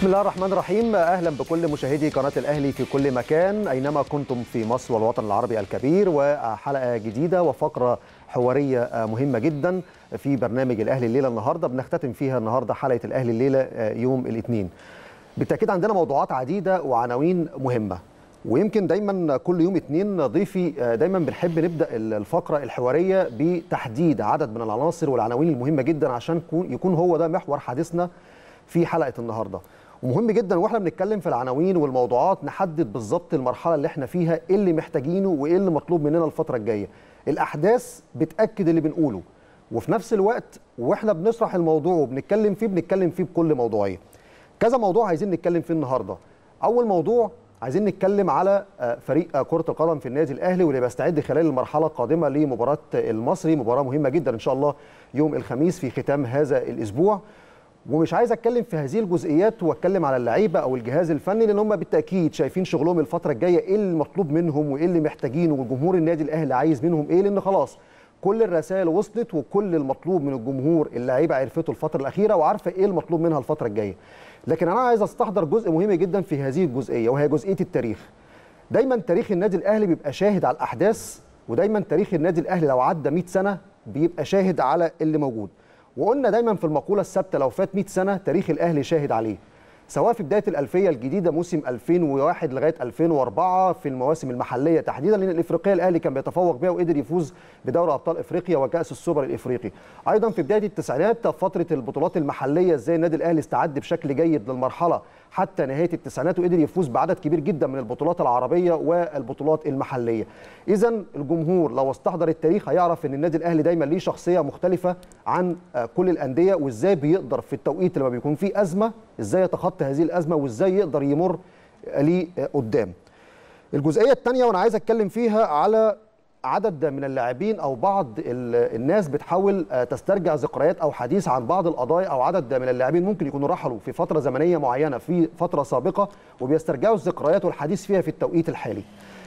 بسم الله الرحمن الرحيم. أهلا بكل مشاهدي قناة الأهلي في كل مكان أينما كنتم في مصر والوطن العربي الكبير، وحلقة جديدة وفقرة حوارية مهمة جدا في برنامج الأهلي الليلة. النهاردة بنختتم فيها النهاردة حلقة الأهلي الليلة يوم الاثنين. بالتأكيد عندنا موضوعات عديدة وعناوين مهمة، ويمكن دايما كل يوم اثنين ضيفي دايما بنحب نبدأ الفقرة الحوارية بتحديد عدد من العناصر والعناوين المهمة جدا عشان يكون هو ده محور حديثنا في حلقة النهاردة. ومهم جدا واحنا بنتكلم في العناوين والموضوعات نحدد بالظبط المرحله اللي احنا فيها، ايه اللي محتاجينه وايه اللي مطلوب مننا الفتره الجايه. الاحداث بتاكد اللي بنقوله، وفي نفس الوقت واحنا بنشرح الموضوع وبنتكلم فيه بكل موضوعيه. كذا موضوع عايزين نتكلم فيه النهارده. اول موضوع عايزين نتكلم على فريق كره القدم في النادي الاهلي واللي بيستعد خلال المرحله القادمه لمباراه المصري، مباراه مهمه جدا ان شاء الله يوم الخميس في ختام هذا الاسبوع. ومش عايز اتكلم في هذه الجزئيات واتكلم على اللعيبه او الجهاز الفني، لان هم بالتاكيد شايفين شغلهم الفتره الجايه، ايه المطلوب منهم وايه اللي محتاجينه، والجمهور النادي الاهلي عايز منهم ايه، لان خلاص كل الرسائل وصلت وكل المطلوب من الجمهور اللعيبه عرفته الفتره الاخيره وعارفه ايه المطلوب منها الفتره الجايه. لكن انا عايز استحضر جزء مهم جدا في هذه الجزئيه، وهي جزئيه التاريخ. دايما تاريخ النادي الاهلي بيبقى شاهد على الاحداث، ودايما تاريخ النادي الاهلي لو عدى 100 سنه بيبقى شاهد على اللي موجود. وقلنا دايما في المقوله الثابته لو فات 100 سنه تاريخ الاهلي شاهد عليه، سواء في بدايه الالفيه الجديده موسم 2001 لغايه 2004 في المواسم المحليه تحديدا، لان الافريقيه الاهلي كان بيتفوق بها وقدر يفوز بدوري ابطال افريقيا وكاس السوبر الافريقي. ايضا في بدايه التسعينات فتره البطولات المحليه، ازاي النادي الاهلي استعد بشكل جيد للمرحله حتى نهايه التسعينات وقدر يفوز بعدد كبير جدا من البطولات العربيه والبطولات المحليه. اذا الجمهور لو استحضر التاريخ هيعرف ان النادي الاهلي دايما ليه شخصيه مختلفه عن كل الانديه، وازاي بيقدر في التوقيت لما بيكون فيه ازمه ازاي يتخطى هذه الازمه وازاي يقدر يمر ليه قدام. الجزئيه الثانيه وانا عايز اتكلم فيها على عدد من اللاعبين او بعض الناس بتحاول تسترجع ذكريات او حديث عن بعض القضايا، او عدد من اللاعبين ممكن يكونوا رحلوا في فتره زمنيه معينه في فتره سابقه وبيسترجعوا الذكريات والحديث فيها في التوقيت الحالي.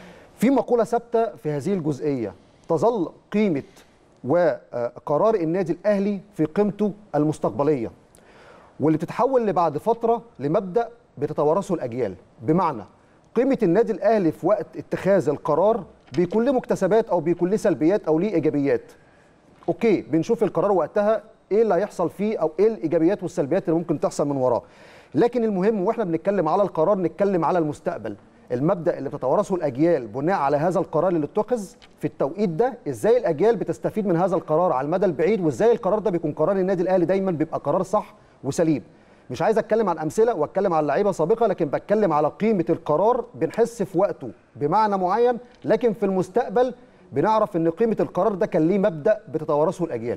في مقوله ثابته في هذه الجزئيه، تظل قيمه وقرار النادي الاهلي في قيمته المستقبليه، واللي بتتحول لبعد فتره لمبدا بتتوارثه الاجيال. بمعنى قيمه النادي الاهلي في وقت اتخاذ القرار بيكون له مكتسبات او بيكون له سلبيات او ليه ايجابيات. اوكي، بنشوف القرار وقتها ايه اللي هيحصل فيه او ايه الايجابيات والسلبيات اللي ممكن تحصل من وراه. لكن المهم واحنا بنتكلم على القرار نتكلم على المستقبل، المبدا اللي بتتوارثه الاجيال بناء على هذا القرار اللي اتخذ في التوقيت ده، ازاي الاجيال بتستفيد من هذا القرار على المدى البعيد، وازاي القرار ده بيكون قرار النادي الاهلي دايما بيبقى قرار صح وسليم. مش عايز اتكلم عن امثله واتكلم عن لعيبه سابقه، لكن بتكلم على قيمه القرار بنحس في وقته بمعنى معين، لكن في المستقبل بنعرف ان قيمه القرار ده كان ليه مبدا بتتوارثه الاجيال.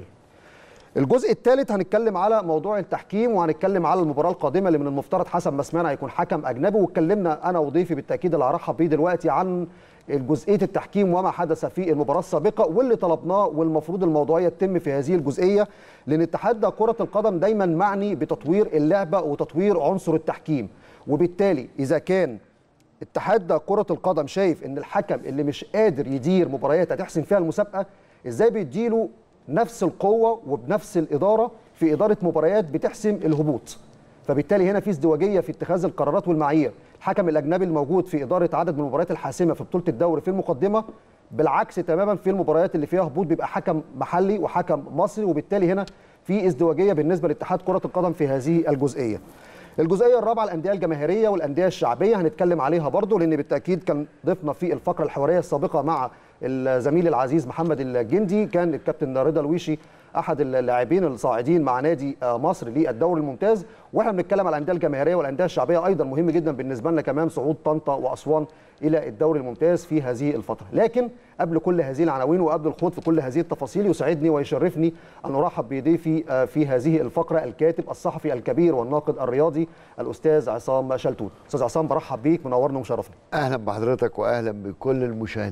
الجزء الثالث هنتكلم على موضوع التحكيم، وهنتكلم على المباراه القادمه اللي من المفترض حسب ما سمعنا هيكون حكم اجنبي، واتكلمنا انا وضيفي بالتاكيد اللي هرحب بيه دلوقتي عن جزئيه التحكيم وما حدث في المباراه السابقه واللي طلبناه، والمفروض الموضوعيه تتم في هذه الجزئيه، لان اتحاد كره القدم دايما معني بتطوير اللعبه وتطوير عنصر التحكيم. وبالتالي اذا كان اتحاد كره القدم شايف ان الحكم اللي مش قادر يدير مباريات هتحسم فيها المسابقه، ازاي بيديله نفس القوه وبنفس الاداره في اداره مباريات بتحسم الهبوط؟ فبالتالي هنا في ازدواجيه في اتخاذ القرارات والمعايير. الحكم الاجنبي الموجود في اداره عدد من المباريات الحاسمه في بطوله الدوري في المقدمه، بالعكس تماما في المباريات اللي فيها هبوط بيبقى حكم محلي وحكم مصري، وبالتالي هنا في ازدواجيه بالنسبه لاتحاد كره القدم في هذه الجزئيه. الجزئيه الرابعه الانديه الجماهيريه والانديه الشعبيه، هنتكلم عليها برضو لان بالتاكيد كان ضيفنا في الفقره الحواريه السابقه مع الزميل العزيز محمد الجندي، كان الكابتن رضا الويشي احد اللاعبين الصاعدين مع نادي مصر للدوري الممتاز، واحنا بنتكلم على الانديه الجماهيريه والانديه الشعبيه ايضا مهم جدا بالنسبه لنا كمان صعود طنطا واسوان الى الدوري الممتاز في هذه الفتره. لكن قبل كل هذه العناوين وقبل الخوض في كل هذه التفاصيل يسعدني ويشرفني ان ارحب بضيفي في هذه الفقره الكاتب الصحفي الكبير والناقد الرياضي الاستاذ عصام شلتوت. استاذ عصام برحب بيك، منورنا ومشرفنا. اهلا بحضرتك واهلا بكل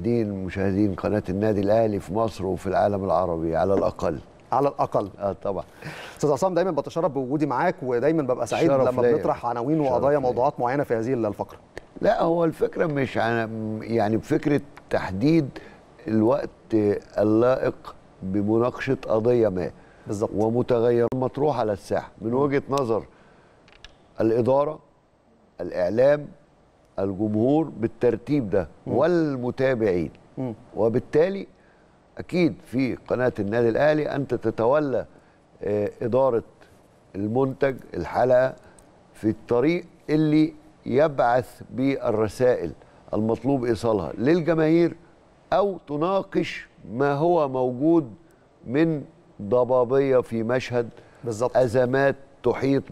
مشاهدين قناه النادي الاهلي في مصر وفي العالم العربي على الاقل. على الاقل طبعا. استاذ عصام دايما بتشرف بوجودي معاك، ودايما ببقى سعيد لما بنطرح عناوين وقضايا موضوعات معينه في هذه الفقره. لا، هو الفكره مش يعني بفكره تحديد الوقت اللائق بمناقشه قضيه ما بالظبط، ومتغير مطروح على الساحه من وجهه نظر الاداره الاعلام، الجمهور بالترتيب ده والمتابعين. وبالتالي اكيد في قناه النادي الاهلي انت تتولى اداره المنتج، الحلقه في الطريق اللي يبعث بالرسائل المطلوب ايصالها للجماهير، او تناقش ما هو موجود من ضبابيه في مشهد بالظبط، ازمات تحيط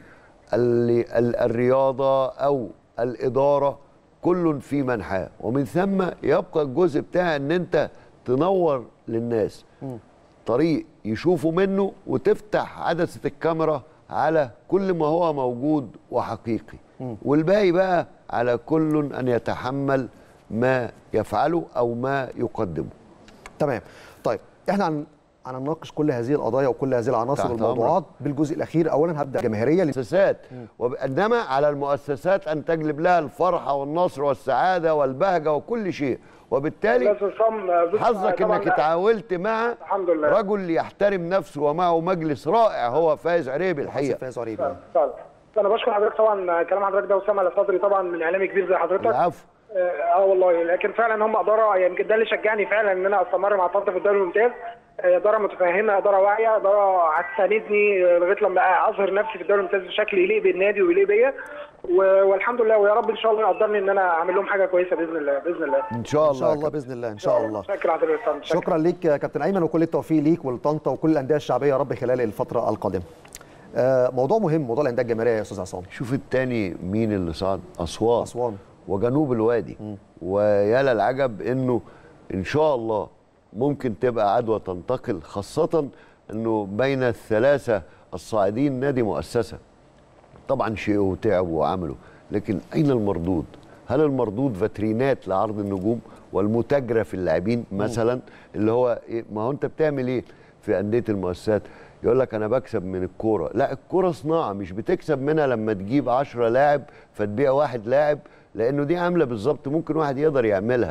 بالرياضه او الاداره، كل في منحاه. ومن ثم يبقى الجزء بتاع ان انت تنور للناس طريق يشوفوا منه، وتفتح عدسه الكاميرا على كل ما هو موجود وحقيقي، والباقي بقى على كل ان يتحمل ما يفعله او ما يقدمه. تمام. طيب احنا هنناقش كل هذه القضايا وكل هذه العناصر والموضوعات بالجزء الاخير. اولا هبدا جماهيريه المؤسسات، وانما على المؤسسات ان تجلب لها الفرحه والنصر والسعاده والبهجه وكل شيء. وبالتالي حظك انك اتعاملت مع رجل يحترم نفسه ومعه مجلس رائع هو فايز عريبي الحقيقه. فايز عريبي. انا بشكر حضرتك طبعا، كلام حضرتك ده وسام على صدري طبعا من اعلامي كبير زي حضرتك. العفو. والله، لكن فعلا هم اداره، يعني ده اللي شجعني فعلا ان انا استمر مع فتره في الدوري الممتاز. اداره متفهمه، اداره واعيه، اداره هتساندني لغايه لما اظهر نفسي في الدوري الممتاز بشكل يليق بالنادي ويليق بيا، والحمد لله. ويا رب ان شاء الله يقدرني ان انا اعمل لهم حاجه كويسه باذن الله. باذن الله ان شاء الله. ان شاء الله باذن الله. ان شاء الله. شكرا ليك يا كابتن ايمن، وكل التوفيق ليك ولطنطا وكل الانديه الشعبيه يا رب خلال الفتره القادمه. موضوع مهم، موضوع الانديه الجماهيريه يا استاذ عصام. شوف الثاني مين اللي صعد؟ اسوان وجنوب الوادي. ويا للعجب انه ان شاء الله ممكن تبقى عدوى تنتقل، خاصه انه بين الثلاثه الصاعدين نادي مؤسسه. طبعا شيء وتعبوا وعملوا، لكن اين المردود؟ هل المردود فاترينات لعرض النجوم والمتاجره في اللاعبين مثلا؟ اللي هو إيه؟ ما هو انت بتعمل ايه في انديه المؤسسات؟ يقول لك انا بكسب من الكوره. لا، الكوره صناعه، مش بتكسب منها لما تجيب 10 لاعب فتبيع واحد لاعب، لانه دي عامله بالظبط ممكن واحد يقدر يعملها،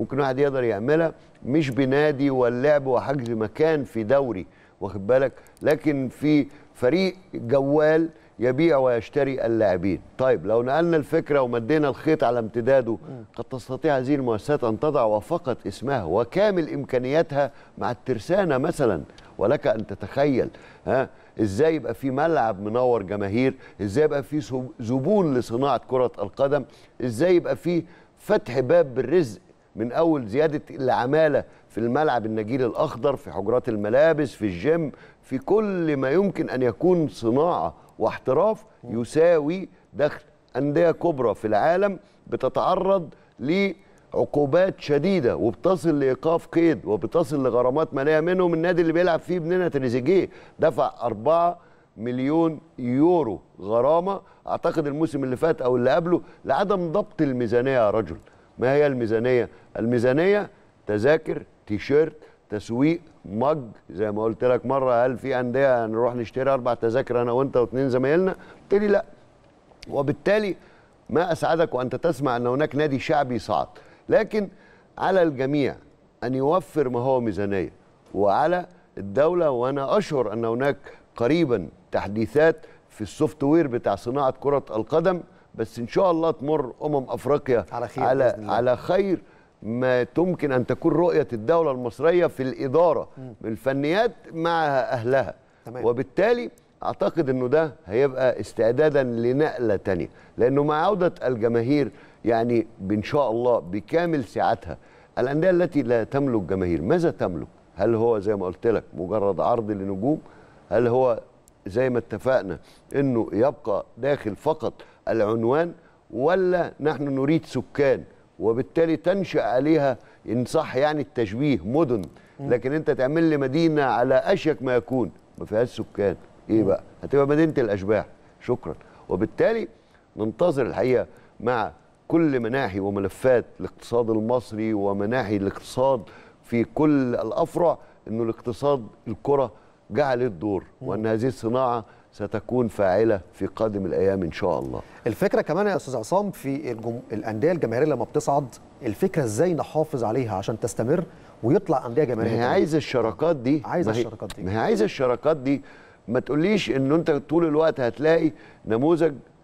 مش بنادي واللعب وحجز مكان في دوري، واخد بالك، لكن في فريق جوال يبيع ويشتري اللاعبين. طيب لو نقلنا الفكره ومدينا الخيط على امتداده، قد تستطيع هذه المؤسسات ان تضع وفقط اسمها وكامل امكانياتها مع الترسانه مثلا. ولك ان تتخيل ازاي يبقى في ملعب منور جماهير، ازاي يبقى في زبون لصناعه كره القدم، ازاي يبقى في فتح باب بالرزق من اول زياده العماله في الملعب النجيل الاخضر، في حجرات الملابس، في الجيم، في كل ما يمكن ان يكون صناعه واحتراف يساوي دخل. انديه كبرى في العالم بتتعرض لعقوبات شديده وبتصل لايقاف قيد وبتصل لغرامات ماليه، منهم النادي اللي بيلعب فيه ابننا تريزيجيه دفع 4 مليون يورو غرامه اعتقد الموسم اللي فات او اللي قبله لعدم ضبط الميزانيه. يا رجل، ما هي الميزانيه؟ الميزانيه تذاكر، تيشيرت، تسويق، مج. زي ما قلت لك مره، هل في انديه نروح نشتري 4 تذاكر انا وانت واثنين زمايلنا؟ قلت لي لا. وبالتالي ما اسعدك وانت تسمع ان هناك نادي شعبي صعد، لكن على الجميع ان يوفر ما هو ميزانيه، وعلى الدوله، وانا اشعر ان هناك قريبا تحديثات في السوفت وير بتاع صناعه كره القدم، بس ان شاء الله تمر افريقيا على خير ما تمكن ان تكون رؤيه الدوله المصريه في الاداره بالفنيات مع اهلها. تمام. وبالتالي اعتقد انه ده هيبقى استعدادا لنقله ثانيه، لانه مع عوده الجماهير يعني ان شاء الله بكامل سعتها، الانديه التي لا تملك جماهير ماذا تملك؟ هل هو زي ما قلت لك مجرد عرض لنجوم؟ هل هو زي ما اتفقنا انه يبقى داخل فقط العنوان؟ ولا نحن نريد سكان وبالتالي تنشأ عليها ان صح يعني التشبيه مدن، لكن انت تعمل لي مدينه على اشيك ما يكون ما فيهاش سكان، ايه بقى؟ هتبقى مدينه الاشباح. شكرا. وبالتالي ننتظر الحقيقه مع كل مناحي وملفات الاقتصاد المصري ومناحي الاقتصاد في كل الافرع، انه الاقتصاد الكره جعل الدور، وان هذه الصناعه ستكون فاعله في قادم الايام ان شاء الله. الفكره كمان يا استاذ عصام في الانديه الجماهيريه لما بتصعد، الفكره ازاي نحافظ عليها عشان تستمر ويطلع انديه جماهيريه. ما هي عايزه الشراكات دي، ما هي عايزه الشراكات دي. ما تقوليش انه انت طول الوقت هتلاقي نموذج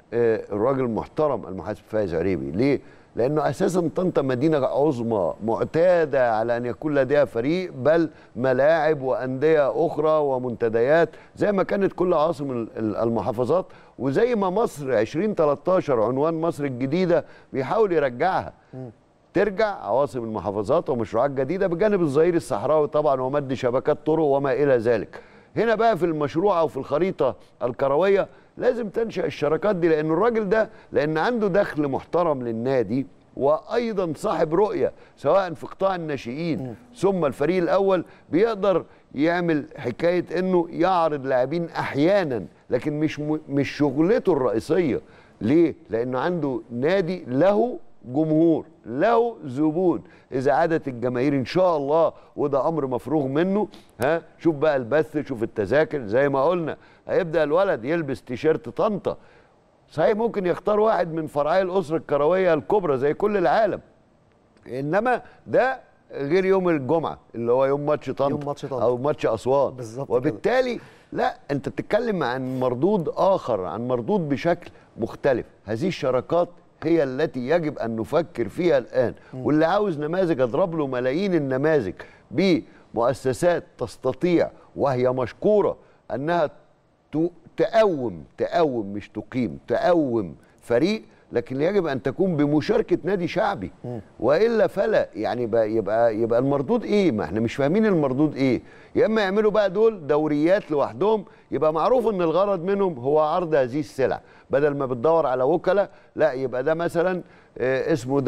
الراجل المحترم المحاسب فايز عريبي. ليه؟ لأنه أساسا طنطا مدينة عظمى معتادة على أن يكون لديها فريق، بل ملاعب وأندية أخرى ومنتديات زي ما كانت كل عاصم المحافظات، وزي ما مصر 2013 عنوان مصر الجديدة بيحاول يرجعها ترجع عواصم المحافظات ومشروعات جديدة بجانب الظهير الصحراوي طبعا ومد شبكات طرق وما إلى ذلك. هنا بقى في المشروع أو في الخريطة الكروية لازم تنشأ الشراكات دي، لأن الراجل ده لأن عنده دخل محترم للنادي وأيضا صاحب رؤية سواء في قطاع الناشئين ثم الفريق الأول، بيقدر يعمل حكاية أنه يعرض لاعبين أحيانا، لكن مش شغلته الرئيسية. ليه؟ لأنه عنده نادي له جمهور له زبون. إذا عادت الجماهير إن شاء الله وده أمر مفروغ منه، شوف بقى البث، شوف التذاكر، زي ما قلنا هيبدأ الولد يلبس تيشيرت طنطا. صحيح ممكن يختار واحد من فرعي الأسرة الكروية الكبرى زي كل العالم، إنما ده غير يوم الجمعة اللي هو يوم ماتش طنطا أو ماتش أسوان. وبالتالي كده. لا، أنت بتتكلم عن مردود آخر، عن مردود بشكل مختلف. هذه الشراكات هي التي يجب أن نفكر فيها الآن، واللي عاوز نماذج أضرب له ملايين النماذج بمؤسسات تستطيع وهي مشكورة أنها تقوم مش تقيم، تقوم فريق، لكن يجب أن تكون بمشاركة نادي شعبي، وإلا فلا. يعني يبقى المردود إيه؟ ما احنا مش فاهمين المردود إيه. يا إما يعملوا بقى دول دوريات لوحدهم، يبقى معروف إن الغرض منهم هو عرض هذه السلع، بدل ما بتدور على وكلاء، لا يبقى ده مثلا اسمه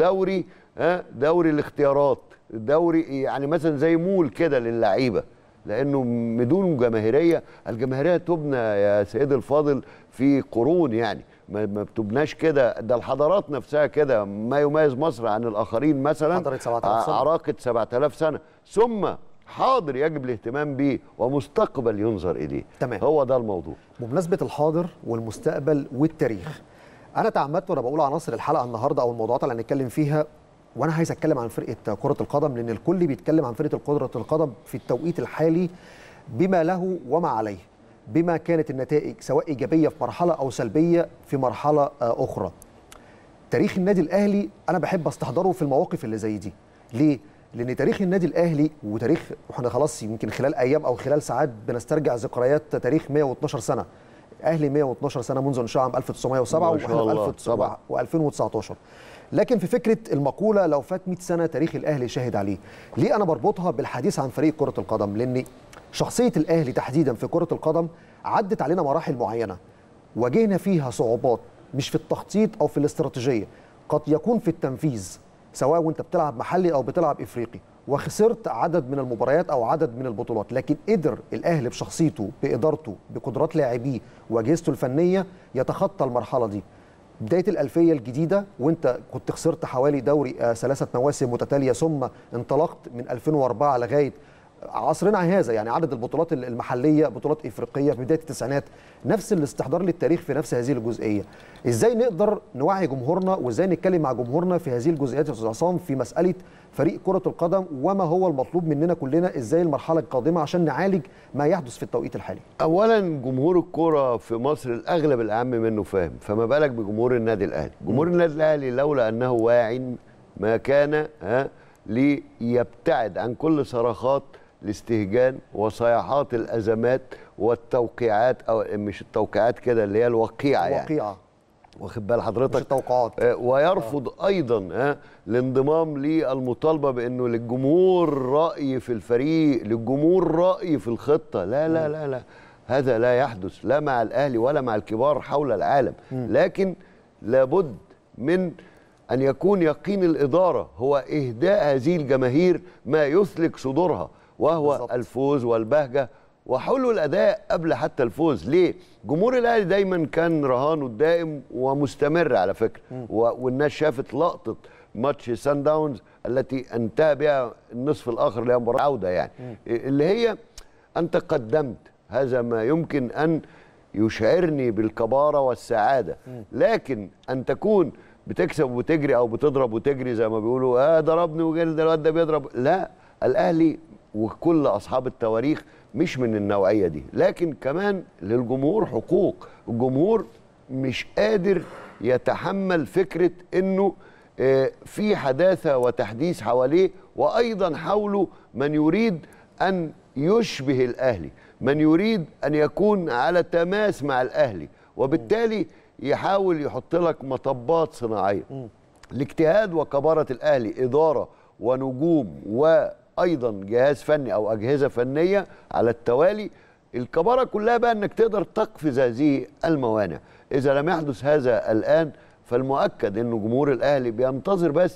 دوري الاختيارات، دوري يعني مثلا زي مول كده للعيبة، لأنه بدون جماهيرية. الجماهيرية تبنى يا سيد الفاضل في قرون، يعني ما بتبناش كده. ده الحضارات نفسها كده. ما يميز مصر عن الآخرين مثلا عراقة 7000 سنة، ثم حاضر يجب الاهتمام به ومستقبل ينظر إليه. تمام. هو ده الموضوع. بمناسبة الحاضر والمستقبل والتاريخ، أنا تعمدت وأنا بقول عناصر الحلقة النهاردة أو الموضوعات اللي هنتكلم فيها، وأنا عايز أتكلم عن فرقة كرة القدم، لأن الكل بيتكلم عن فرقة كرة القدم في التوقيت الحالي بما له وما عليه، بما كانت النتائج سواء إيجابية في مرحلة أو سلبية في مرحلة أخرى. تاريخ النادي الأهلي أنا بحب أستحضره في المواقف اللي زي دي. ليه؟ لأن تاريخ النادي الأهلي وتاريخ، وإحنا خلاص يمكن خلال أيام أو خلال ساعات بنسترجع ذكريات تاريخ 112 سنة. أهلي 112 سنة منذ إنشاء عام 1907 وإحنا و2019. لكن في فكرة المقولة لو فات 100 سنة تاريخ الأهلي شاهد عليه. ليه أنا بربطها بالحديث عن فريق كرة القدم؟ لأن شخصية الأهلي تحديدا في كرة القدم عدت علينا مراحل معينة واجهنا فيها صعوبات، مش في التخطيط أو في الاستراتيجية، قد يكون في التنفيذ، سواء وانت بتلعب محلي أو بتلعب إفريقي، وخسرت عدد من المباريات أو عدد من البطولات، لكن قدر الأهلي بشخصيته بإدارته بقدرات لاعبيه وأجهزته الفنية يتخطى المرحلة دي. بداية الألفية الجديدة وانت كنت خسرت حوالي دوري 3 مواسم متتالية، ثم انطلقت من 2004 لغاية عصرنا هذا، يعني عدد البطولات المحلية، بطولات إفريقية في بداية التسعينات، نفس الاستحضار للتاريخ في نفس هذه الجزئية. ازاي نقدر نوعي جمهورنا وازاي نتكلم مع جمهورنا في هذه الجزئيات يا استاذ عصام في مسألة فريق كرة القدم وما هو المطلوب مننا كلنا ازاي المرحلة القادمة عشان نعالج ما يحدث في التوقيت الحالي؟ اولا جمهور الكرة في مصر الاغلب العام منه فاهم، فما بالك بجمهور النادي الاهلي. جمهور النادي الاهلي لولا انه واع ما كان ليبتعد عن كل صراخات الاستهجان وصياحات الازمات والتوقيعات، او مش التوقيعات كده اللي هي الوقيعه، يعني واخد بال حضرتك، مش التوقعات، ويرفض ايضا الانضمام للمطالبه بانه للجمهور راي في الفريق، للجمهور راي في الخطه. لا لا لا لا، هذا لا يحدث لا مع الاهلي ولا مع الكبار حول العالم. لكن لابد من أن يكون يقين الإدارة هو إهداء هذه الجماهير ما يثلج صدورها، وهو بالزبط. الفوز والبهجة وحلو الأداء قبل حتى الفوز. ليه؟ جمهور الأهلي دايما كان رهانه الدائم ومستمر على فكرة، والناس شافت لقطة ماتش سان داونز التي انتهى بها النصف الآخر اللي هي مباراة عودة، يعني اللي هي أنت قدمت هذا ما يمكن أن يشعرني بالكبارة والسعادة، لكن أن تكون بتكسب وتجري او بتضرب وتجري زي ما بيقولوا ضربني وجلد الواد ده بيضرب، لا، الاهلي وكل اصحاب التواريخ مش من النوعيه دي. لكن كمان للجمهور حقوق، الجمهور مش قادر يتحمل فكره انه في حداثه وتحديث حواليه، وايضا حوله من يريد ان يشبه الاهلي، من يريد ان يكون على تماس مع الاهلي، وبالتالي يحاول يحط لك مطبات صناعيه. الاجتهاد وكبارة الاهلي اداره ونجوم وايضا جهاز فني او اجهزه فنيه على التوالي، الكبارة كلها بقى انك تقدر تقفز هذه الموانع. اذا لم يحدث هذا الان فالمؤكد انه جمهور الاهلي بينتظر بس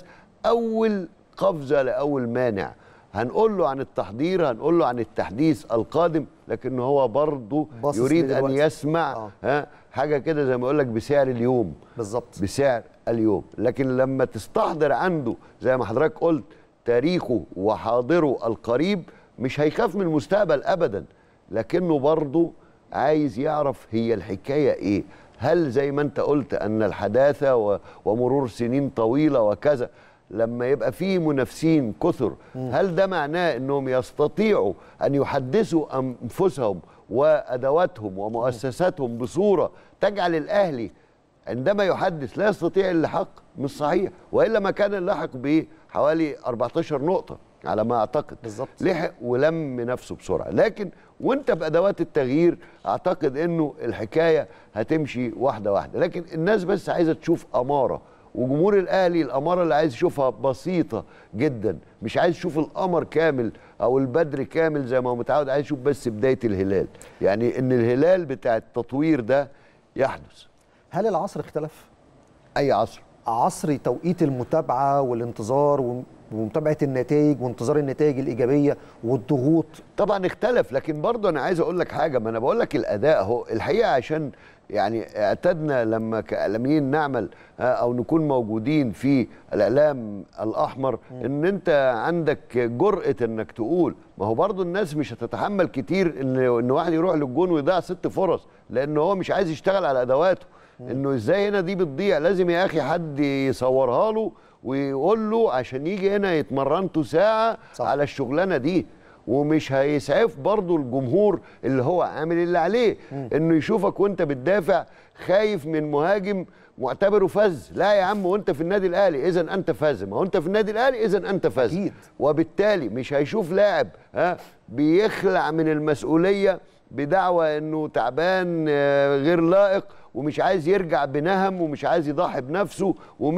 اول قفزه لاول مانع. هنقول له عن التحضير، هنقول له عن التحديث القادم، لكن هو برضه يريد ان يسمع حاجه كده زي ما اقول لك بسعر اليوم بالظبط، بسعر اليوم. لكن لما تستحضر عنده زي ما حضرتك قلت تاريخه وحاضره القريب مش هيخاف من المستقبل ابدا، لكنه برضه عايز يعرف هي الحكايه ايه. هل زي ما انت قلت ان الحداثه ومرور سنين طويله وكذا لما يبقى فيه منافسين كثر، هل ده معناه انهم يستطيعوا ان يحدثوا انفسهم وادواتهم ومؤسساتهم بصوره تجعل الاهلي عندما يحدث لا يستطيع اللحاق؟ مش صحيح، والا ما كان اللحق بحوالي 14 نقطه على ما اعتقد. بالظبط، لحق ولم نفسه بسرعه. لكن وانت بادوات التغيير اعتقد انه الحكايه هتمشي واحده واحده. لكن الناس بس عايزه تشوف اماره، وجمهور الاهلي الاماره اللي عايز يشوفها بسيطه جدا، مش عايز يشوف القمر كامل او البدر كامل زي ما هو متعود، عايز يشوف بس بدايه الهلال، يعني ان الهلال بتاع التطوير ده يحدث. هل العصر اختلف؟ اي عصر؟ عصر توقيت المتابعه والانتظار ومتابعه النتائج وانتظار النتائج الايجابيه والضغوط. طبعا اختلف، لكن برضه انا عايز اقول لك حاجه، ما انا بقول لك الاداء اهو الحقيقه، عشان يعني اعتدنا لما كاعلاميين نعمل او نكون موجودين في الاعلام الاحمر ان انت عندك جرأه انك تقول، ما هو برضه الناس مش هتتحمل كتير ان واحد يروح للجون ويضيع 6 فرص لان هو مش عايز يشتغل على ادواته. انه ازاي هنا دي بتضيع، لازم يا اخي حد يصورها له ويقول له عشان يجي هنا يتمرنتوا ساعه صح على الشغلانه دي. ومش هيسعف برضو الجمهور اللي هو عامل اللي عليه انه يشوفك وانت بتدافع خايف من مهاجم معتبره فز. لا يا عم، وانت في النادي الاهلي اذا انت فاز، ما هو انت في النادي الاهلي اذا انت فاز أكيد. وبالتالي مش هيشوف لاعب بيخلع من المسؤوليه بدعوى انه تعبان غير لائق ومش عايز يرجع بنهم ومش عايز يضحي بنفسه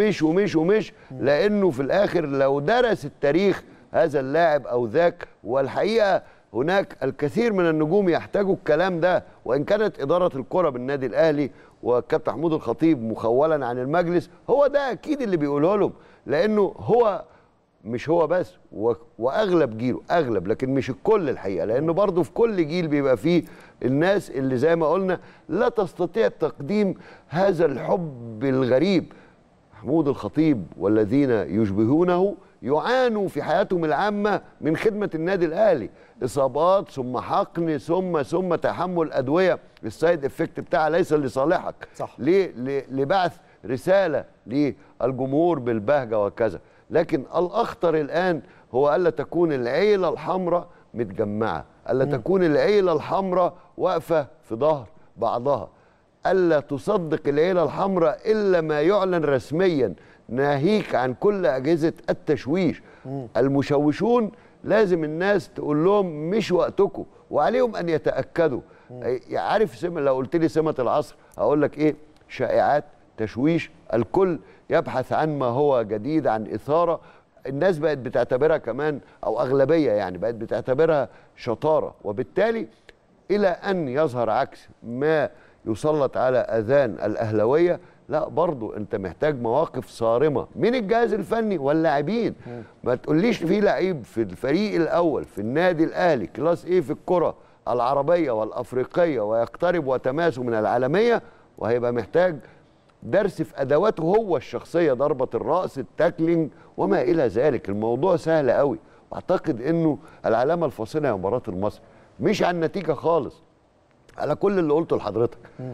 ومش لانه في الاخر لو درس التاريخ هذا اللاعب او ذاك، والحقيقه هناك الكثير من النجوم يحتاجوا الكلام ده، وان كانت اداره الكره بالنادي الاهلي والكابتن محمود الخطيب مخولا عن المجلس هو ده اكيد اللي بيقوله لهم، لانه هو مش هو بس واغلب جيله اغلب، لكن مش الكل الحقيقه، لانه برضه في كل جيل بيبقى فيه الناس اللي زي ما قلنا لا تستطيع تقديم هذا الحب الغريب. محمود الخطيب والذين يشبهونه يعانوا في حياتهم العامة من خدمة النادي الأهلي، إصابات ثم حقن ثم تحمل أدوية السايد إفكت بتاعها ليس لصالحك صح. لبعث رسالة للجمهور بالبهجة وكذا. لكن الأخطر الآن هو ألا تكون العيلة الحمراء متجمعة، ألا تكون العيلة الحمراء واقفة في ظهر بعضها، ألا تصدق العيلة الحمراء إلا ما يعلن رسميا، ناهيك عن كل أجهزة التشويش. المشوشون لازم الناس تقول لهم مش وقتكم، وعليهم أن يتأكدوا. عارف لو قلت لي سمة العصر أقول لك إيه؟ شائعات، تشويش، الكل يبحث عن ما هو جديد، عن إثارة. الناس بقت بتعتبرها كمان، أو أغلبية يعني بقت بتعتبرها شطارة، وبالتالي إلى أن يظهر عكس ما يسلط على أذان الأهلوية، لا برضو أنت محتاج مواقف صارمة من الجهاز الفني واللاعبين. ما تقوليش في لعيب في الفريق الأول في النادي الأهلي كلاس إيه في الكرة العربية والأفريقية ويقترب وتماسه من العالمية وهيبقى محتاج درس في أدواته هو الشخصية، ضربة الرأس، التاكلينج وما إلى ذلك. الموضوع سهل قوي، واعتقد أنه العلامة الفاصلة هي مباراة المصري، مش عن النتيجة خالص. على كل اللي قلته لحضرتك،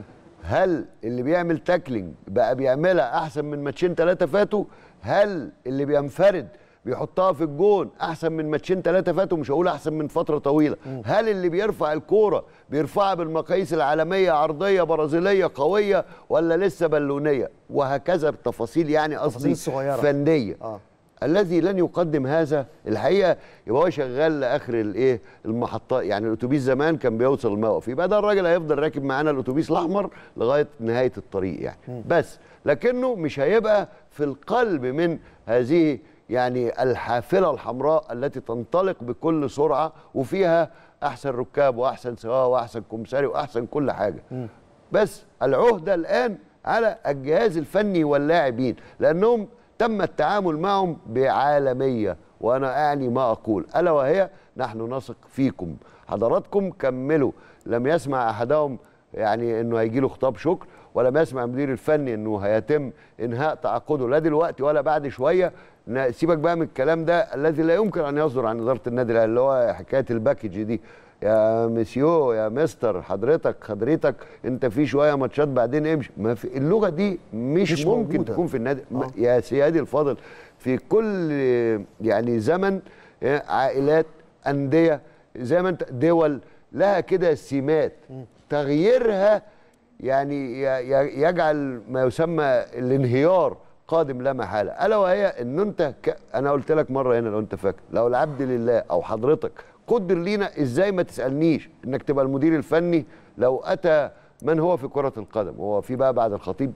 هل اللي بيعمل تاكلينج بقى بيعملها احسن من ماتشين 3 فاتوا؟ هل اللي بينفرد بيحطها في الجون احسن من ماتشين 3 فاتوا، مش هقول احسن من فتره طويله. هل اللي بيرفع الكوره بيرفعها بالمقاييس العالميه، عرضيه برازيليه قويه ولا لسه بالونيه؟ وهكذا بتفاصيل يعني قصدي فنيه. الذي لن يقدم هذا الحقيقه يبقى هو شغال لاخر الايه المحطات. يعني الاتوبيس زمان كان بيوصل الموقف، يبقى ده الراجل هيفضل راكب معانا الاتوبيس الاحمر لغايه نهايه الطريق يعني. بس لكنه مش هيبقى في القلب من هذه يعني الحافله الحمراء التي تنطلق بكل سرعه وفيها احسن ركاب واحسن سواق واحسن كمساري واحسن كل حاجه. بس العهده الان على الجهاز الفني واللاعبين، لانهم تم التعامل معهم بعالميه، وانا اعني ما اقول الا وهي نحن نثق فيكم حضراتكم، كملوا. لم يسمع احدهم يعني انه هيجي له خطاب شكر، ولم يسمع المدير الفني انه هيتم انهاء تعاقده لا دلوقتي ولا بعد شويه. سيبك بقى من الكلام ده الذي لا يمكن ان يصدر عن اداره النادي الاهلي، اللي هو حكايه الباكج دي. يا مسيو يا مستر حضرتك انت في شويه ماتشات بعدين امشي. ما في اللغه دي مش ممكن موجودة. تكون في النادي. يا سيادي الفاضل، في كل يعني زمن عائلات انديه زي ما انت دول لها كده سمات، تغييرها يعني يجعل ما يسمى الانهيار قادم لا محاله، الا وهي ان انت انا قلت لك مره هنا لو انت فاكر، لو العبد لله او حضرتك قدر لينا ازاي ما تسالنيش انك تبقى المدير الفني لو اتى من هو في كره القدم، هو في بقى بعد الخطيب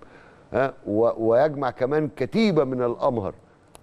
ويجمع كمان كتيبه من الامهر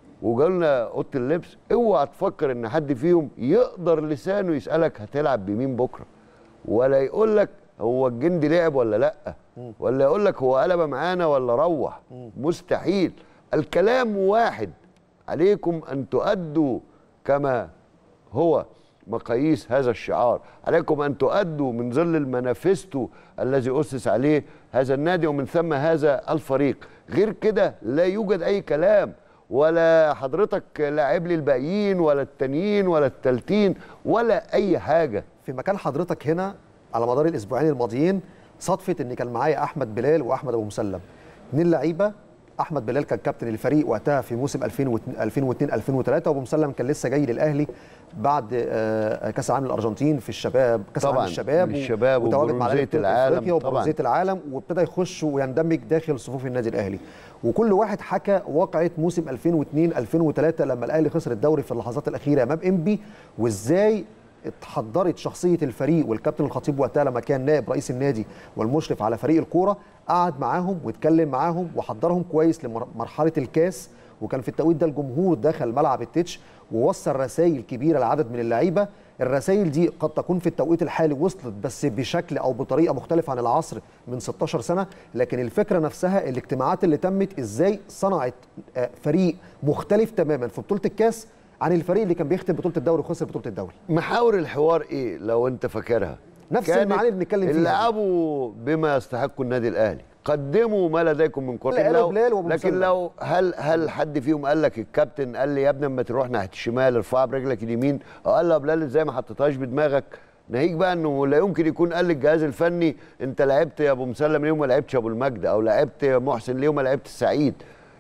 وجالنا اوضه اللبس، اوعى تفكر ان حد فيهم يقدر لسانه يسالك هتلعب بمين بكره، ولا يقول لك هو الجندي لعب ولا لا، ولا يقول لك هو قلب معانا ولا روح. مستحيل. الكلام واحد، عليكم ان تؤدوا كما هو مقاييس هذا الشعار، عليكم ان تؤدوا من ظل المانيفستو الذي اسس عليه هذا النادي ومن ثم هذا الفريق. غير كده لا يوجد اي كلام، ولا حضرتك لاعب لي الباقيين ولا التانيين ولا التالتين ولا اي حاجه. في مكان حضرتك هنا على مدار الاسبوعين الماضيين صدفه ان كان معايا احمد بلال واحمد ابو مسلم، 2 لعيبه. احمد بلال كان كابتن الفريق وقتها في موسم 2002 2003، وابو مسلم كان لسه جاي للاهلي بعد كاس العالم الارجنتين في الشباب، كاس العالم الشباب وتواجد مع العالم وبرونزيه العالم، وابتدى يخش ويندمج داخل صفوف النادي الاهلي. وكل واحد حكى واقعه موسم 2002 2003 لما الاهلي خسر الدوري في اللحظات الاخيره امام انبي، وازاي اتحضرت شخصيه الفريق. والكابتن الخطيب وقتها لما كان نائب رئيس النادي والمشرف على فريق الكوره قعد معاهم واتكلم معاهم وحضرهم كويس لمرحله الكاس، وكان في التوقيت ده الجمهور دخل ملعب التتش ووصل رسائل كبيره لعدد من اللعيبه. الرسائل دي قد تكون في التوقيت الحالي وصلت بس بشكل او بطريقه مختلفه عن العصر من 16 سنه، لكن الفكره نفسها الاجتماعات اللي تمت ازاي صنعت فريق مختلف تماما في بطوله الكاس عن الفريق اللي كان بيختم بطوله الدوري وخسر بطوله الدوري. محاور الحوار ايه لو انت فاكرها؟ نفس المعاني اللي بنتكلم فيها. لعبوا بما يستحق النادي الاهلي، قدموا ما لديكم من كره. لكن لو هل حد فيهم قال لك الكابتن قال لي يا ابني اما تروح ناحيه الشمال ارفعها برجلك اليمين، او قال له يا بلال ازاي ما حطيتهاش بدماغك؟ ناهيك بقى انه لا يمكن يكون قال للجهاز الفني انت لعبت يا ابو مسلم ليه وما لعبتش ابو المجد، او لعبت يا محسن ليه وما لعبت السعيد.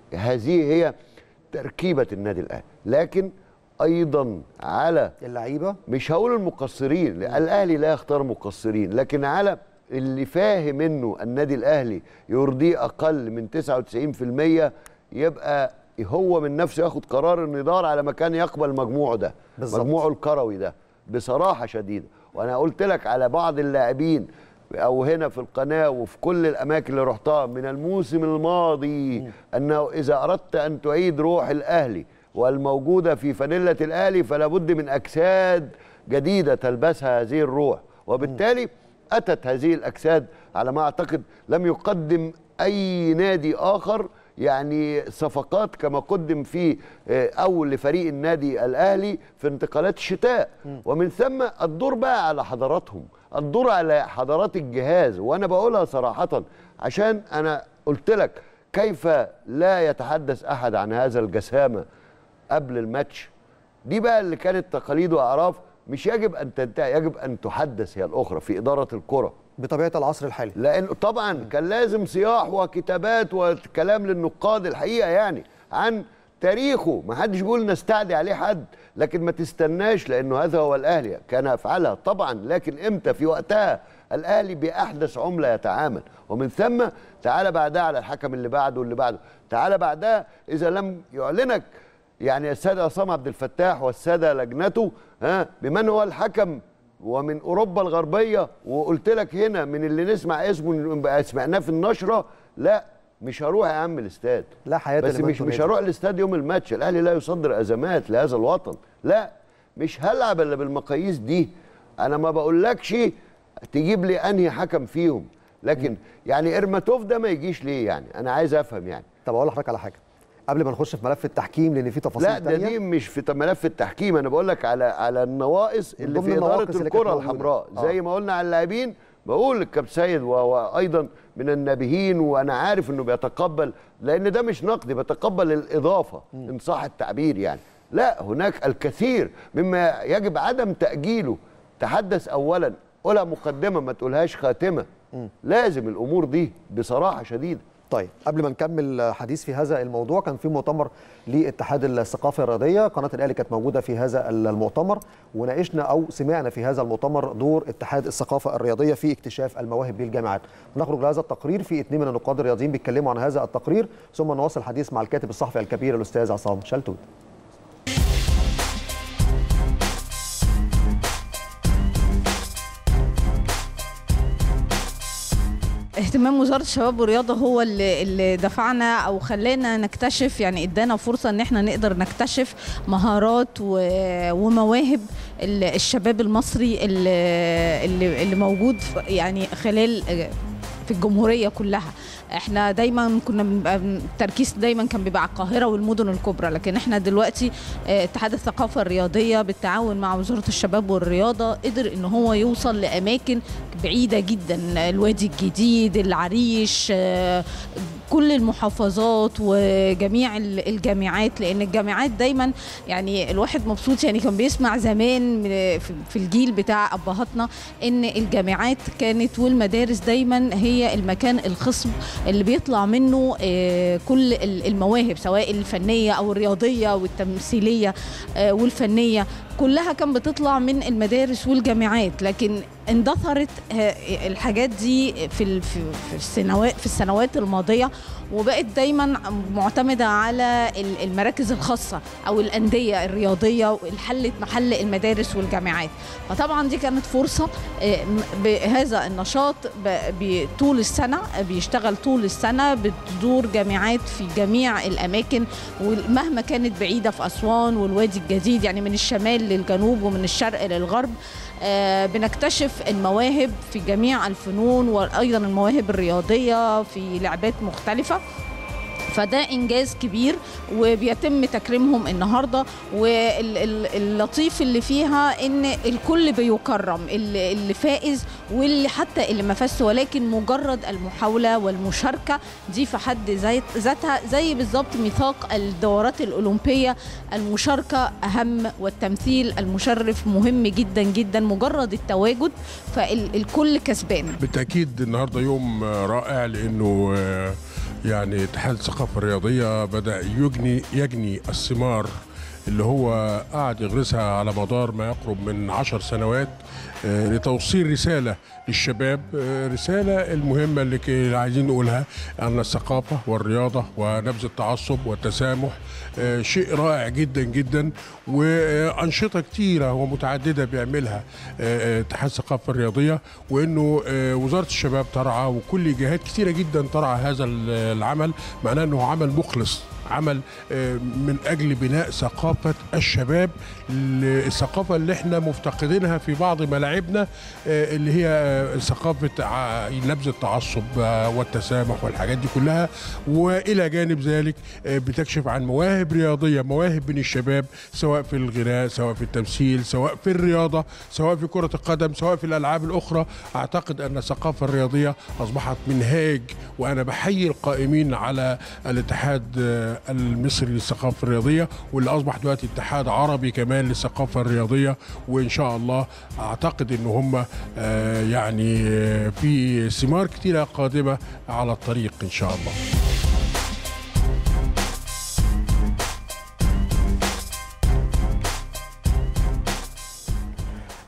هذه هي تركيبه النادي الاهلي، لكن ايضا على اللعيبه، مش هقول المقصرين، الاهلي لا يختار مقصرين، لكن على اللي فاهم انه النادي الاهلي يرضيه اقل من 99% يبقى هو من نفسه ياخد قرار انه يدور على مكان يقبل مجموعه ده بالزبط. مجموعه الكروي ده بصراحه شديده. وانا قلت لك على بعض اللاعبين او هنا في القناه وفي كل الاماكن اللي رحتها من الموسم الماضي انه اذا اردت ان تعيد روح الاهلي والموجوده في فانيله الاهلي فلا بد من اجساد جديده تلبسها هذه الروح، وبالتالي اتت هذه الاجساد على ما اعتقد لم يقدم اي نادي اخر يعني صفقات كما قدم في او لفريق النادي الاهلي في انتقالات الشتاء. ومن ثم الدور بقى على حضراتهم، الدور على حضرات الجهاز. وانا بقولها صراحه عشان انا قلت لك كيف لا يتحدث احد عن هذا الجسامه قبل الماتش. دي بقى اللي كانت تقاليد واعراف مش يجب ان تنتهي، يجب ان تحدث هي الاخرى في اداره الكره بطبيعه العصر الحالي، لان طبعا كان لازم صياح وكتابات وكلام للنقاد الحقيقه يعني عن تاريخه، ما حدش بيقول نستعدي عليه حد، لكن ما تستناش، لانه هذا هو الاهلي، كان يفعلها طبعا، لكن امتى؟ في وقتها. الاهلي باحدث عمله يتعامل، ومن ثم تعالى بعدها على الحكم اللي بعده واللي بعده، تعالى بعدها اذا لم يعلنك يعني الساده عصام عبد الفتاح والساده لجنته بمن هو الحكم ومن اوروبا الغربيه، وقلت لك هنا من اللي نسمع اسمه سمعناه في النشره، لا مش هروح يا عم الاستاد، لا حياه بس مش هروح الاستاد يوم الماتش. الاهلي لا يصدر ازمات لهذا الوطن، لا مش هلعب الا بالمقاييس دي. انا ما بقولكش تجيب لي انهي حكم فيهم، لكن يعني ارماتوف ده ما يجيش ليه يعني؟ انا عايز افهم يعني. طب اقول لحضرتك على حاجه قبل ما نخش في ملف التحكيم، لان في تفاصيل لا تانية. ده دي مش في ملف التحكيم، انا بقول لك على النواقص اللي في اداره الكره الحمراء. زي ما قلنا على اللاعبين، بقول للكابتن سيد وايضا من النابهين، وانا عارف انه بيتقبل، لان ده مش نقد، بيتقبل الاضافه ان صح التعبير يعني. لا، هناك الكثير مما يجب عدم تاجيله. تحدث اولا، قولها مقدمه ما تقولهاش خاتمه. لازم الامور دي بصراحه شديده. طيب قبل ما نكمل حديث في هذا الموضوع، كان في مؤتمر لاتحاد الثقافه الرياضيه، قناه الاهلي كانت موجوده في هذا المؤتمر، وناقشنا او سمعنا في هذا المؤتمر دور اتحاد الثقافه الرياضيه في اكتشاف المواهب للجامعات. نخرج لهذا التقرير، في 2 من النقاد الرياضيين بيتكلموا عن هذا التقرير، ثم نواصل الحديث مع الكاتب الصحفي الكبير الاستاذ عصام شلتوت. اهتمام وزارة الشباب والرياضة هو اللي دفعنا أو خلانا نكتشف، يعني ادانا فرصة ان احنا نقدر نكتشف مهارات ومواهب الشباب المصري اللي موجود يعني خلال في الجمهورية كلها. احنا دايما كنا التركيز دايما كان بيبقى على القاهره والمدن الكبرى، لكن احنا دلوقتي اتحاد الثقافه الرياضيه بالتعاون مع وزاره الشباب والرياضه قدر ان هو يوصل لاماكن بعيده جدا، الوادي الجديد، العريش، كل المحافظات وجميع الجامعات، لان الجامعات دايما يعني الواحد مبسوط. يعني كان بيسمع زمان في الجيل بتاع ابهاتنا ان الجامعات كانت والمدارس دايما هي المكان الخصب اللي بيطلع منه كل المواهب، سواء الفنيه او الرياضيه والتمثيليه والفنيه، كلها كان بتطلع من المدارس والجامعات. لكن اندثرت الحاجات دي في السنوات الماضيه، وبقت دايما معتمده على المراكز الخاصه او الانديه الرياضيه اللي حلت محل المدارس والجامعات. فطبعا دي كانت فرصه بهذا النشاط طول السنه، بيشتغل طول السنه، بتدور جامعات في جميع الاماكن ومهما كانت بعيده، في اسوان والوادي الجديد، يعني من الشمال للجنوب ومن الشرق للغرب. بنكتشف المواهب في جميع الفنون وايضا المواهب الرياضيه في لعبات مختلفه. فده انجاز كبير وبيتم تكريمهم النهارده، واللطيف اللي فيها ان الكل بيكرم، اللي فائز واللي حتى اللي ما فازش، ولكن مجرد المحاوله والمشاركه دي في حد ذاتها زي بالظبط ميثاق الدورات الاولمبيه، المشاركه اهم والتمثيل المشرف مهم جدا جدا، مجرد التواجد فالكل كسبان. بالتاكيد النهارده يوم رائع، لانه يعني اتحاد الثقافة الرياضية بدأ يجني الثمار اللي هو قاعد يغرسها على مدار ما يقرب من 10 سنوات لتوصيل رسالة للشباب، رسالة المهمة اللي عايزين نقولها أن الثقافة والرياضة ونبذ التعصب والتسامح شيء رائع جدا جدا، وأنشطة كتيرة ومتعددة بيعملها اتحاد الثقافة الرياضية، وأنه وزارة الشباب ترعى وكل جهات كتيرة جدا ترعى هذا العمل، معناه أنه عمل مخلص، عمل من أجل بناء ثقافة الشباب، الثقافة اللي احنا مفتقدينها في بعض ملاعبنا اللي هي ثقافة نبذ التعصب والتسامح والحاجات دي كلها. وإلى جانب ذلك بتكشف عن مواهب رياضية، مواهب من الشباب، سواء في الغناء، سواء في التمثيل، سواء في الرياضة، سواء في كرة القدم، سواء في الألعاب الأخرى. أعتقد أن الثقافة الرياضية أصبحت منهاج، وأنا بحيي القائمين على الاتحاد المصري للثقافة الرياضية، واللي أصبح دلوقتي اتحاد عربي كمان للثقافة الرياضية، وإن شاء الله أعتقد إن هم يعني في ثمار كتيرة قادمة على الطريق إن شاء الله.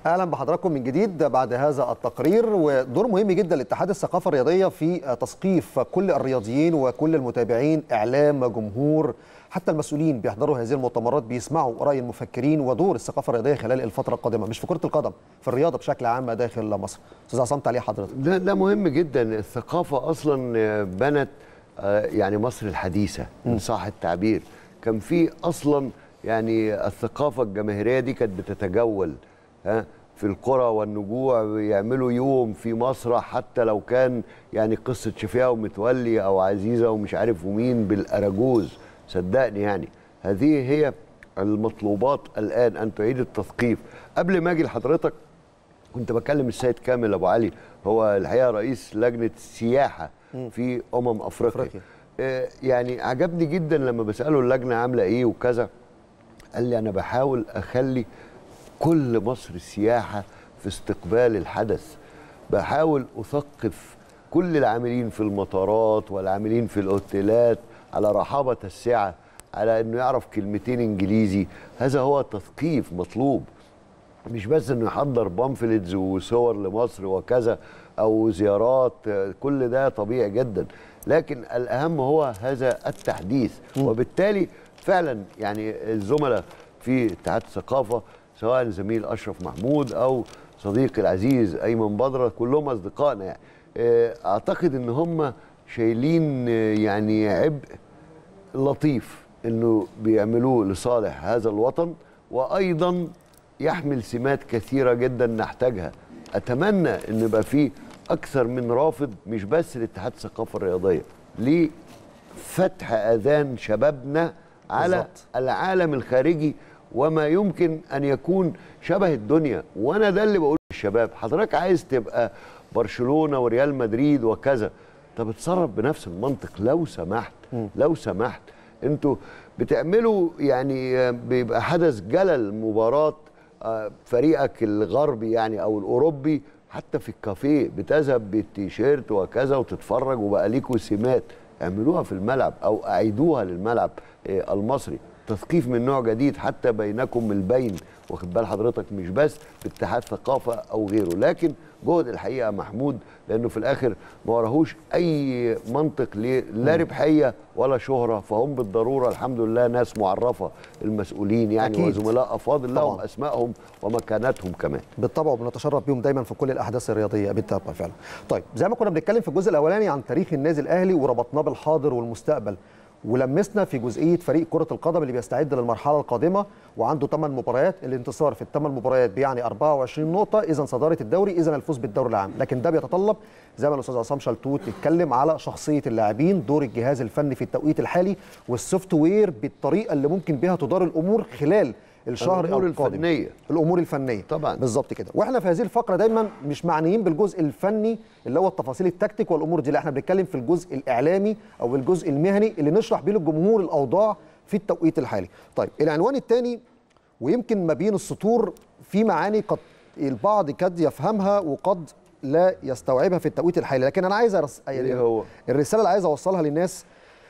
اهلا بحضراتكم من جديد بعد هذا التقرير. ودور مهم جدا لاتحاد الثقافه الرياضيه في تثقيف كل الرياضيين وكل المتابعين، اعلام، جمهور، حتى المسؤولين بيحضروا هذه المؤتمرات بيسمعوا راي المفكرين ودور الثقافه الرياضيه خلال الفتره القادمه، مش في كره القدم، في الرياضه بشكل عام داخل مصر. استاذ عصام، تعليق حضرتك؟ ده مهم جدا. الثقافه اصلا بنت يعني مصر الحديثه ان صح التعبير. كان في اصلا يعني الثقافه الجماهيريه دي كانت بتتجول في القرى والنجوع، يعملوا يوم في مسرح حتى لو كان يعني قصه شفيقة ومتولي او عزيزه ومش عارف ومين بالاراجوز. صدقني يعني هذه هي المطلوبات الان، ان تعيد التثقيف. قبل ما اجي لحضرتك كنت بكلم السيد كامل ابو علي، هو الحقيقه رئيس لجنه السياحه في افريقيا. يعني عجبني جدا لما بساله اللجنه عامله ايه وكذا، قال لي انا بحاول اخلي كل مصر السياحه في استقبال الحدث، بحاول اثقف كل العاملين في المطارات والعاملين في الاوتيلات على رحابه السعه، على انه يعرف كلمتين انجليزي. هذا هو تثقيف مطلوب، مش بس انه يحضر بامفلتس وصور لمصر وكذا او زيارات، كل ده طبيعي جدا، لكن الاهم هو هذا التحديث. وبالتالي فعلا يعني الزملاء في اتحاد الثقافه سواء الزميل اشرف محمود او صديقي العزيز ايمن بدره كلهم اصدقائنا، يعني اعتقد ان هم شايلين يعني عبء لطيف انه بيعملوه لصالح هذا الوطن، وايضا يحمل سمات كثيره جدا نحتاجها. اتمنى ان يبقى فيه اكثر من رافض، مش بس لاتحاد الثقافه الرياضيه، لفتح اذان شبابنا على بالزبط. العالم الخارجي وما يمكن ان يكون شبه الدنيا. وانا ده اللي بقوله للشباب، حضرتك عايز تبقى برشلونه وريال مدريد وكذا، طب اتصرف بنفس المنطق لو سمحت. لو سمحت انتوا بتعملوا يعني بيبقى حدث جلل مباراه فريقك الغربي يعني او الاوروبي، حتى في الكافيه بتذهب بالتيشيرت وكذا وتتفرج وبقى ليكوا سمات، اعملوها في الملعب او اعيدوها للملعب المصري. تثقيف من نوع جديد حتى بينكم البين، واخد بال حضرتك، مش بس باتحاد ثقافه او غيره، لكن جهد الحقيقه محمود، لانه في الاخر ما وراهوش اي منطق لا ربحيه ولا شهره، فهم بالضروره الحمد لله ناس معرفه المسؤولين يعني أكيد. وزملاء افاضل لهم اسمائهم ومكاناتهم كمان بالطبع، وبنتشرف بيهم دايما في كل الاحداث الرياضيه بالطبع فعلا. طيب زي ما كنا بنتكلم في الجزء الاولاني عن تاريخ النادي الاهلي وربطناه بالحاضر والمستقبل، ولمسنا في جزئيه فريق كره القدم اللي بيستعد للمرحله القادمه وعنده 8 مباريات، الانتصار في ال8 مباريات بيعني 24 نقطه، اذا صداره الدوري، اذا الفوز بالدوري العام. لكن ده بيتطلب زي ما الاستاذ عصام شلتوت اتكلم على شخصيه اللاعبين، دور الجهاز الفني في التوقيت الحالي، والسوفت وير بالطريقه اللي ممكن بها تدار الامور خلال الشهر الامور الفنيه. الامور الفنيه طبعا بالظبط كده. واحنا في هذه الفقره دايما مش معنيين بالجزء الفني اللي هو التفاصيل التكتيك والامور دي، لا احنا بنتكلم في الجزء الاعلامي او الجزء المهني اللي نشرح بيه للجمهور الاوضاع في التوقيت الحالي. طيب العنوان الثاني، ويمكن ما بين السطور في معاني قد البعض قد يفهمها وقد لا يستوعبها في التوقيت الحالي، لكن انا عايز الرساله اللي عايز اوصلها للناس.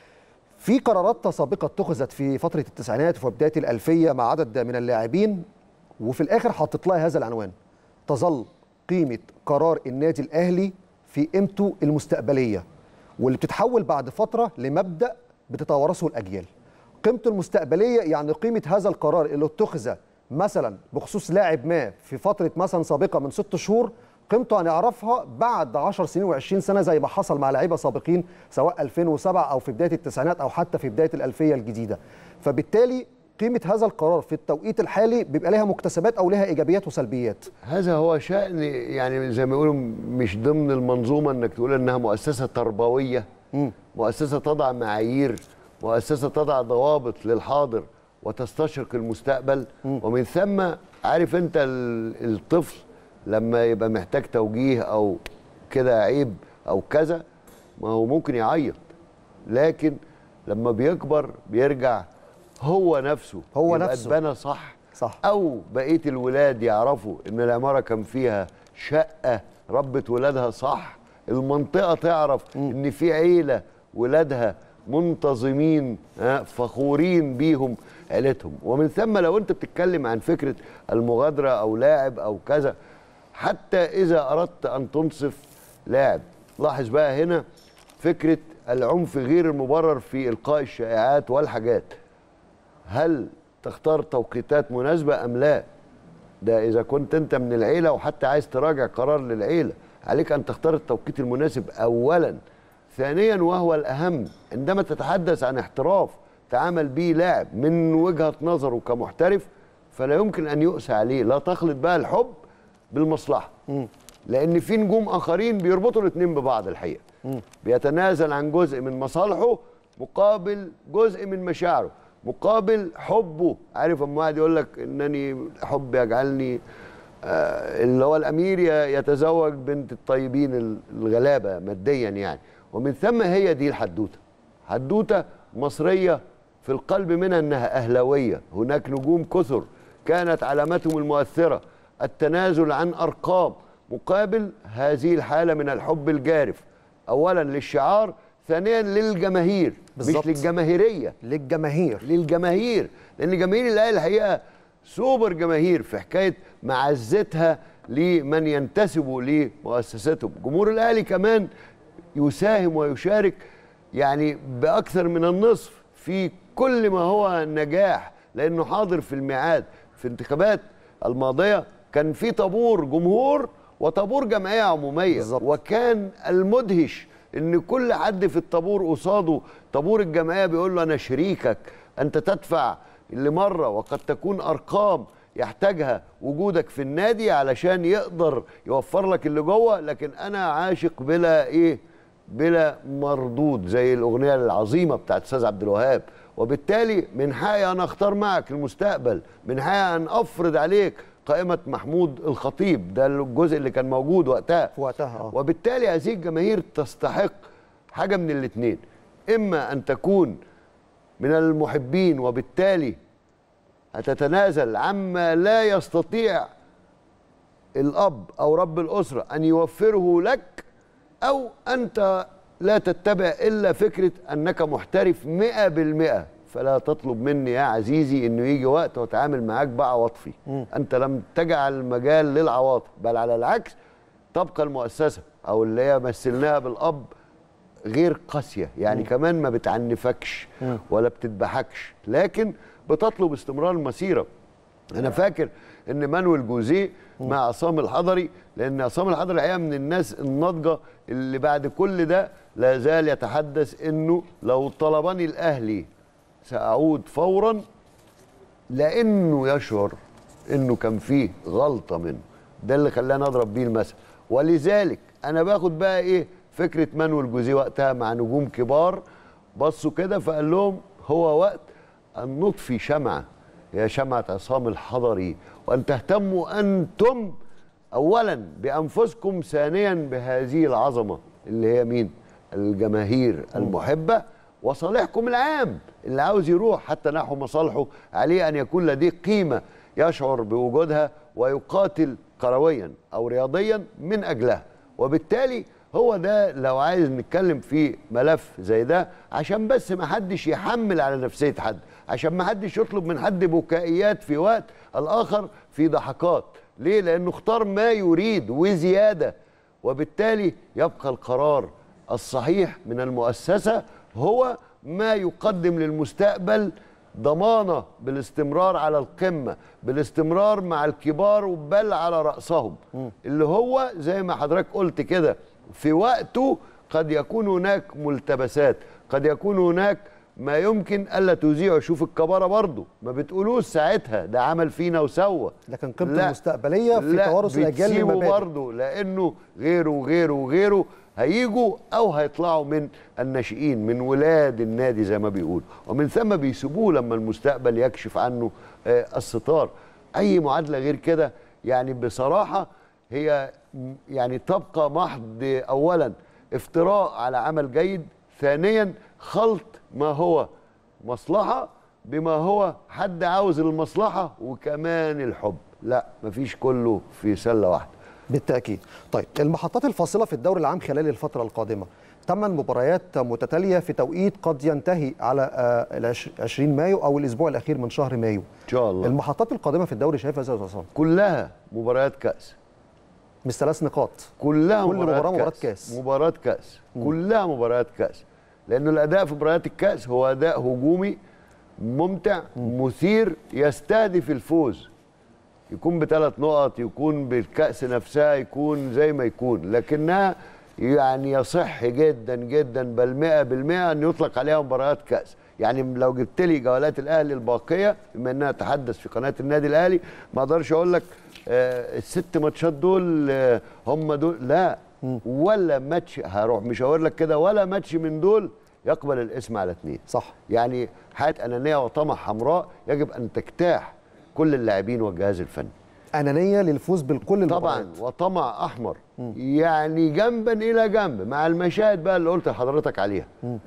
في قرارات سابقة اتخذت في فترة التسعينات وفي بداية الألفية مع عدد من اللاعبين، وفي الآخر حطت لها هذا العنوان: تظل قيمة قرار النادي الأهلي في قيمته المستقبلية، واللي بتتحول بعد فترة لمبدأ بتتوارثه الأجيال. قيمته المستقبلية يعني قيمة هذا القرار اللي اتخذ مثلا بخصوص لاعب ما في فترة مثلا سابقة من 6 شهور، قيمته هنعرفها بعد 10 سنين و20 سنه زي ما حصل مع لعيبه سابقين سواء 2007 او في بدايه التسعينات او حتى في بدايه الالفيه الجديده. فبالتالي قيمه هذا القرار في التوقيت الحالي بيبقى لها مكتسبات او لها ايجابيات وسلبيات. هذا هو شأن يعني زي ما يقولوا مش ضمن المنظومه انك تقول انها مؤسسه تربويه، مؤسسه تضع معايير، مؤسسه تضع ضوابط للحاضر وتستشرق المستقبل، ومن ثم عارف انت الطفل لما يبقى محتاج توجيه او كده عيب او كذا، ما هو ممكن يعيط، لكن لما بيكبر بيرجع هو نفسه اتبنى صح او بقيه الولاد يعرفوا ان العماره كان فيها شقه ربت ولادها صح، المنطقه تعرف ان في عيله ولادها منتظمين فخورين بيهم، عيلتهم. ومن ثم لو انت بتتكلم عن فكره المغادره او لاعب او كذا، حتى اذا اردت ان تنصف لاعب، لاحظ بقى هنا فكره العنف غير المبرر في القاء الشائعات والحاجات، هل تختار توقيتات مناسبه ام لا؟ ده اذا كنت انت من العيله وحتى عايز تراجع قرار للعيله، عليك ان تختار التوقيت المناسب اولا. ثانيا وهو الاهم، عندما تتحدث عن احتراف تعامل به لاعب من وجهه نظره كمحترف، فلا يمكن ان يؤسى عليه. لا تخلط بقى الحب بالمصلحه، لان في نجوم اخرين بيربطوا الاثنين ببعض الحقيقه. بيتنازل عن جزء من مصالحه مقابل جزء من مشاعره، مقابل حبه. عارف اما واحد يقول لك انني حب يجعلني اللي هو الامير يتزوج بنت الطيبين الغلابه ماديا يعني. ومن ثم هي دي الحدوته، حدوته مصريه في القلب منها انها اهلاويه. هناك نجوم كثر كانت علامتهم المؤثره التنازل عن ارقام مقابل هذه الحاله من الحب الجارف، اولا للشعار، ثانيا للجماهير. بالزبط. مش للجماهيريه، للجماهير، لان جماهير الاهلي الحقيقه سوبر جماهير في حكايه معزتها لمن ينتسبوا لمؤسستهم. جمهور الاهلي كمان يساهم ويشارك يعني باكثر من النصف في كل ما هو نجاح، لانه حاضر في الميعاد. في الانتخابات الماضيه كان في طابور جمهور وطابور جمعيه عموميه بالزبط. وكان المدهش ان كل حد في الطابور قصاده طابور الجمعيه بيقول له انا شريكك، انت تدفع لمره وقد تكون ارقام يحتاجها وجودك في النادي علشان يقدر يوفر لك اللي جوه، لكن انا عاشق بلا ايه، بلا مردود، زي الاغنيه العظيمه بتاعت استاذ عبد الوهاب. وبالتالي من حقي انا اختار معك المستقبل، من حقي ان افرض عليك قائمه محمود الخطيب، ده الجزء اللي كان موجود وقتها. وبالتالي هذه الجماهير تستحق حاجه من الاثنين، اما ان تكون من المحبين وبالتالي هتتنازل عما لا يستطيع الاب او رب الاسره ان يوفره لك، او انت لا تتبع الا فكره انك محترف 100%. فلا تطلب مني يا عزيزي انه يجي وقت واتعامل معاك بعواطفي. انت لم تجعل المجال للعواطف، بل على العكس تبقى المؤسسه او اللي هي مثلناها بالاب غير قاسيه، يعني كمان ما بتعنفكش ولا بتذبحكش، لكن بتطلب استمرار المسيره. انا فاكر ان مانويل جوزيه مع عصام الحضري، لان عصام الحضري الحقيقه من الناس الناضجه اللي بعد كل ده لا زال يتحدث انه لو طلبني الاهلي ساعود فورا، لانه يشعر انه كان فيه غلطه منه. ده اللي خلاني اضرب بيه المثل. ولذلك انا باخد بقى ايه فكره مانويل جوزيه وقتها مع نجوم كبار بصوا كده فقال لهم هو وقت ان نطفي شمعه، يا شمعه عصام الحضري، وان تهتموا انتم اولا بانفسكم، ثانيا بهذه العظمه اللي هي مين؟ الجماهير المحبه، وصالحكم العام اللي عاوز يروح حتى نحو مصالحه عليه ان يكون لديه قيمه يشعر بوجودها ويقاتل كرويا او رياضيا من اجلها. وبالتالي هو ده لو عايز نتكلم في ملف زي ده، عشان بس ما حدش يحمل على نفسيه حد، عشان ما حدش يطلب من حد بكائيات في وقت الاخر في ضحكات. ليه؟ لانه اختار ما يريد وزياده. وبالتالي يبقى القرار الصحيح من المؤسسه هو ما يقدم للمستقبل ضمانه بالاستمرار على القمه، بالاستمرار مع الكبار بل على راسهم، اللي هو زي ما حضرتك قلت كده في وقته قد يكون هناك ملتبسات، قد يكون هناك ما يمكن الا تذيعه. شوف الكبارة برضه ما بتقولوش ساعتها ده عمل فينا وسوى، لكن قيمته المستقبليه في توارث الاجيال للمبادئ برضه، لانه غيره وغيره وغيره هيجوا او هيطلعوا من الناشئين من ولاد النادي زي ما بيقولوا، ومن ثم بيسيبوه لما المستقبل يكشف عنه الستار. اي معادله غير كده يعني بصراحه هي يعني تبقى محض اولا افتراء على عمل جيد، ثانيا خلط ما هو مصلحه بما هو حد عاوز المصلحه وكمان الحب. لا مفيش كله في سله واحده بالتاكيد. طيب المحطات الفاصله في الدوري العام خلال الفتره القادمه 8 مباريات متتاليه في توقيت قد ينتهي على 20 مايو او الاسبوع الاخير من شهر مايو ان شاء الله. المحطات القادمه في الدوري شايفها ازاي يا أستاذ عصام؟ كلها مباريات كاس، مش 3 نقاط، كلها كل مباراه مباراه كاس، مباراه كاس، كلها مباريات كاس. لانه الاداء في مباريات الكاس هو اداء هجومي ممتع مثير، يستهدف الفوز، يكون ب3 نقط، يكون بالكاس نفسها، يكون زي ما يكون، لكنها يعني يصح جدا جدا بل 100% ان يطلق عليها مباريات كاس. يعني لو جبت لي جولات الاهلي الباقيه، بما انها اتحدث في قناه النادي الاهلي، ما اقدرش اقول لك ال6 ماتشات دول هم دول، لا، ولا ماتش هروح مشاور لك كده، ولا ماتش من دول يقبل الاسم على 2. صح. يعني حاله انانيه وطمع حمراء يجب ان تجتاح كل اللاعبين والجهاز الفني. انانيه للفوز بالكل طبعا، وطمع احمر. يعني جنبا الى جنب مع المشاهد بقى اللي قلت لحضرتك عليها،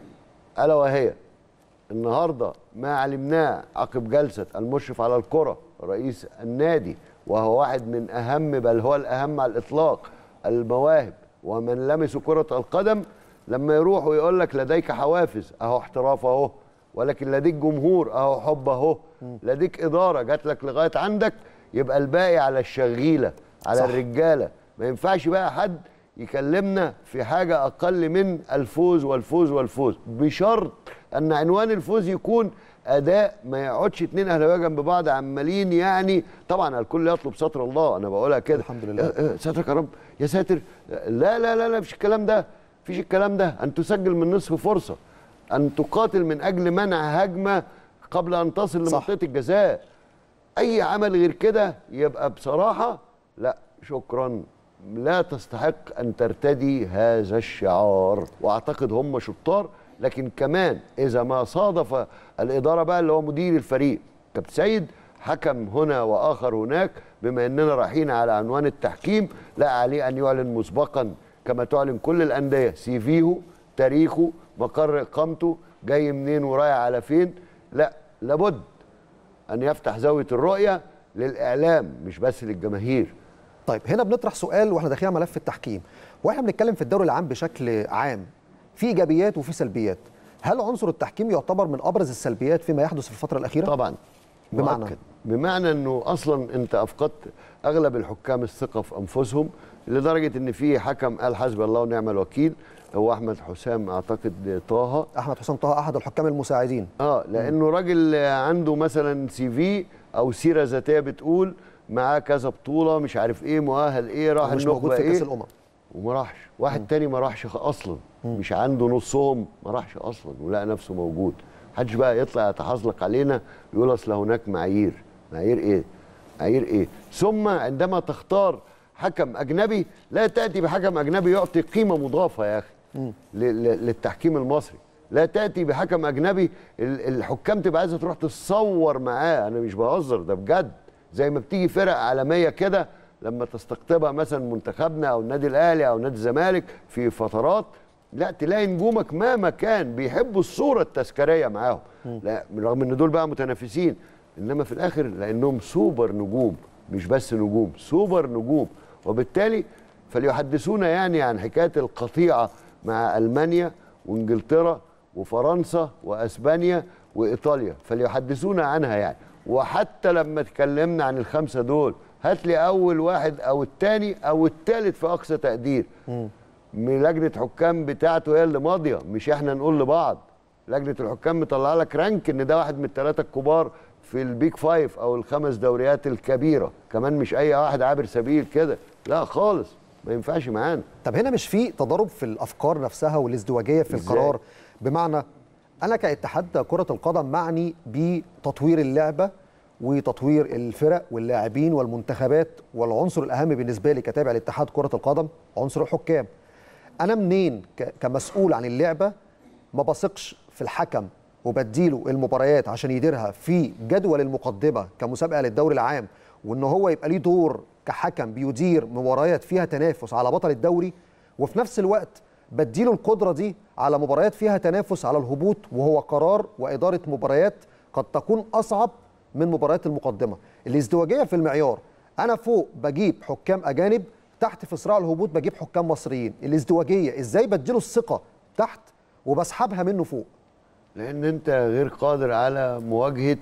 الا وهي النهارده ما علمناه عقب جلسه المشرف على الكره رئيس النادي، وهو واحد من اهم بل هو الاهم على الاطلاق المواهب ومن لمسوا كره القدم، لما يروح ويقول لك لديك حوافز، اهو احتراف اهو، ولكن لديك جمهور اهو، حب اهو، لديك اداره جات لك لغايه عندك، يبقى الباقي على الشغيله، على صح. الرجاله. ما ينفعش بقى حد يكلمنا في حاجه اقل من الفوز والفوز والفوز، بشرط ان عنوان الفوز يكون اداء، ما يقعدش 2 اهلاويه جنب بعض عمالين يعني. طبعا الكل يطلب ستر الله، انا بقولها كده الحمد لله، سترك يا رب يا ساتر. لا لا لا لا، مفيش الكلام ده، مفيش الكلام ده. ان تسجل من نصف فرصه، ان تقاتل من اجل منع هجمه قبل ان تصل لمنطقه الجزاء. اي عمل غير كده يبقى بصراحه لا شكرا، لا تستحق ان ترتدي هذا الشعار. واعتقد هم شطار، لكن كمان اذا ما صادف الاداره بقى اللي هو مدير الفريق كابتن سيد حكم هنا واخر هناك، بما اننا رايحين على عنوان التحكيم، لا عليه ان يعلن مسبقا كما تعلن كل الانديه سيفيه، تاريخه، مقر اقامته، جاي منين ورايح على فين. لا، لابد ان يفتح زاويه الرؤيه للاعلام مش بس للجماهير. طيب هنا بنطرح سؤال واحنا داخلين على ملف التحكيم، واحنا بنتكلم في الدوري العام بشكل عام، في ايجابيات وفي سلبيات. هل عنصر التحكيم يعتبر من ابرز السلبيات فيما يحدث في الفتره الاخيره؟ طبعا. بمعنى انه اصلا انت افقدت اغلب الحكام الثقه في انفسهم، لدرجه ان في حكم قال حسبي الله ونعم الوكيل، هو احمد حسام اعتقد طه، احمد حسام طه، احد الحكام المساعدين. لانه راجل عنده مثلا سي في او سيره ذاتيه بتقول معاه كذا بطوله مش عارف ايه، مؤهل ايه، راح مش موجود في كاس الامم وما راحش. واحد تاني ما راحش اصلا، مش عنده نصهم ما راحش اصلا ولقى نفسه موجود. محدش بقى يطلع يتحزلق علينا ويقول اصل هناك معايير. معايير ايه؟ معايير ايه؟ ثم عندما تختار حكم اجنبي لا تاتي بحكم اجنبي يعطي قيمه مضافه يا اخي للتحكيم المصري. لا تاتي بحكم اجنبي الحكام تبقى عايزه تروح تتصور معاه. انا مش بهزر، ده بجد. زي ما بتيجي فرق عالميه كده لما تستقطبها مثلا منتخبنا او النادي الاهلي او نادي الزمالك في فترات، لا تلاقي نجومك مهما كان بيحبوا الصوره التذكاريه معاهم، لا رغم ان دول بقى متنافسين، انما في الاخر لانهم سوبر نجوم، مش بس نجوم، سوبر نجوم. وبالتالي فليحدثونا يعني عن حكايه القطيعه مع المانيا وانجلترا وفرنسا واسبانيا وايطاليا، فليحدثونا عنها يعني. وحتى لما اتكلمنا عن ال5 دول، هات لي اول واحد او الثاني او الثالث في اقصى تقدير من لجنه حكام بتاعته هي اللي ماضيه، مش احنا نقول لبعض. لجنه الحكام مطلع لك رانك ان ده واحد من ال3 الكبار في البيج 5 او ال5 دوريات الكبيره، كمان مش اي واحد عابر سبيل كده، لا خالص، ما ينفعش معانا. طب هنا مش في تضارب في الافكار نفسها والازدواجيه في القرار؟ بمعنى انا كاتحاد كره القدم معني بتطوير اللعبه وتطوير الفرق واللاعبين والمنتخبات، والعنصر الاهم بالنسبه لي كتابع لاتحاد كره القدم عنصر الحكام. انا منين كمسؤول عن اللعبه ما بثقش في الحكم وبديله المباريات عشان يديرها في جدول المقدمه كمسابقه للدوري العام، وان هو يبقى ليه دور كحكم بيدير مباريات فيها تنافس على بطل الدوري، وفي نفس الوقت بديله القدره دي على مباريات فيها تنافس على الهبوط، وهو قرار واداره مباريات قد تكون اصعب من مباريات المقدمه. الازدواجيه في المعيار، انا فوق بجيب حكام اجانب، تحت في صراع الهبوط بجيب حكام مصريين. الازدواجيه ازاي بديله الثقه تحت وبسحبها منه فوق. لان انت غير قادر على مواجهه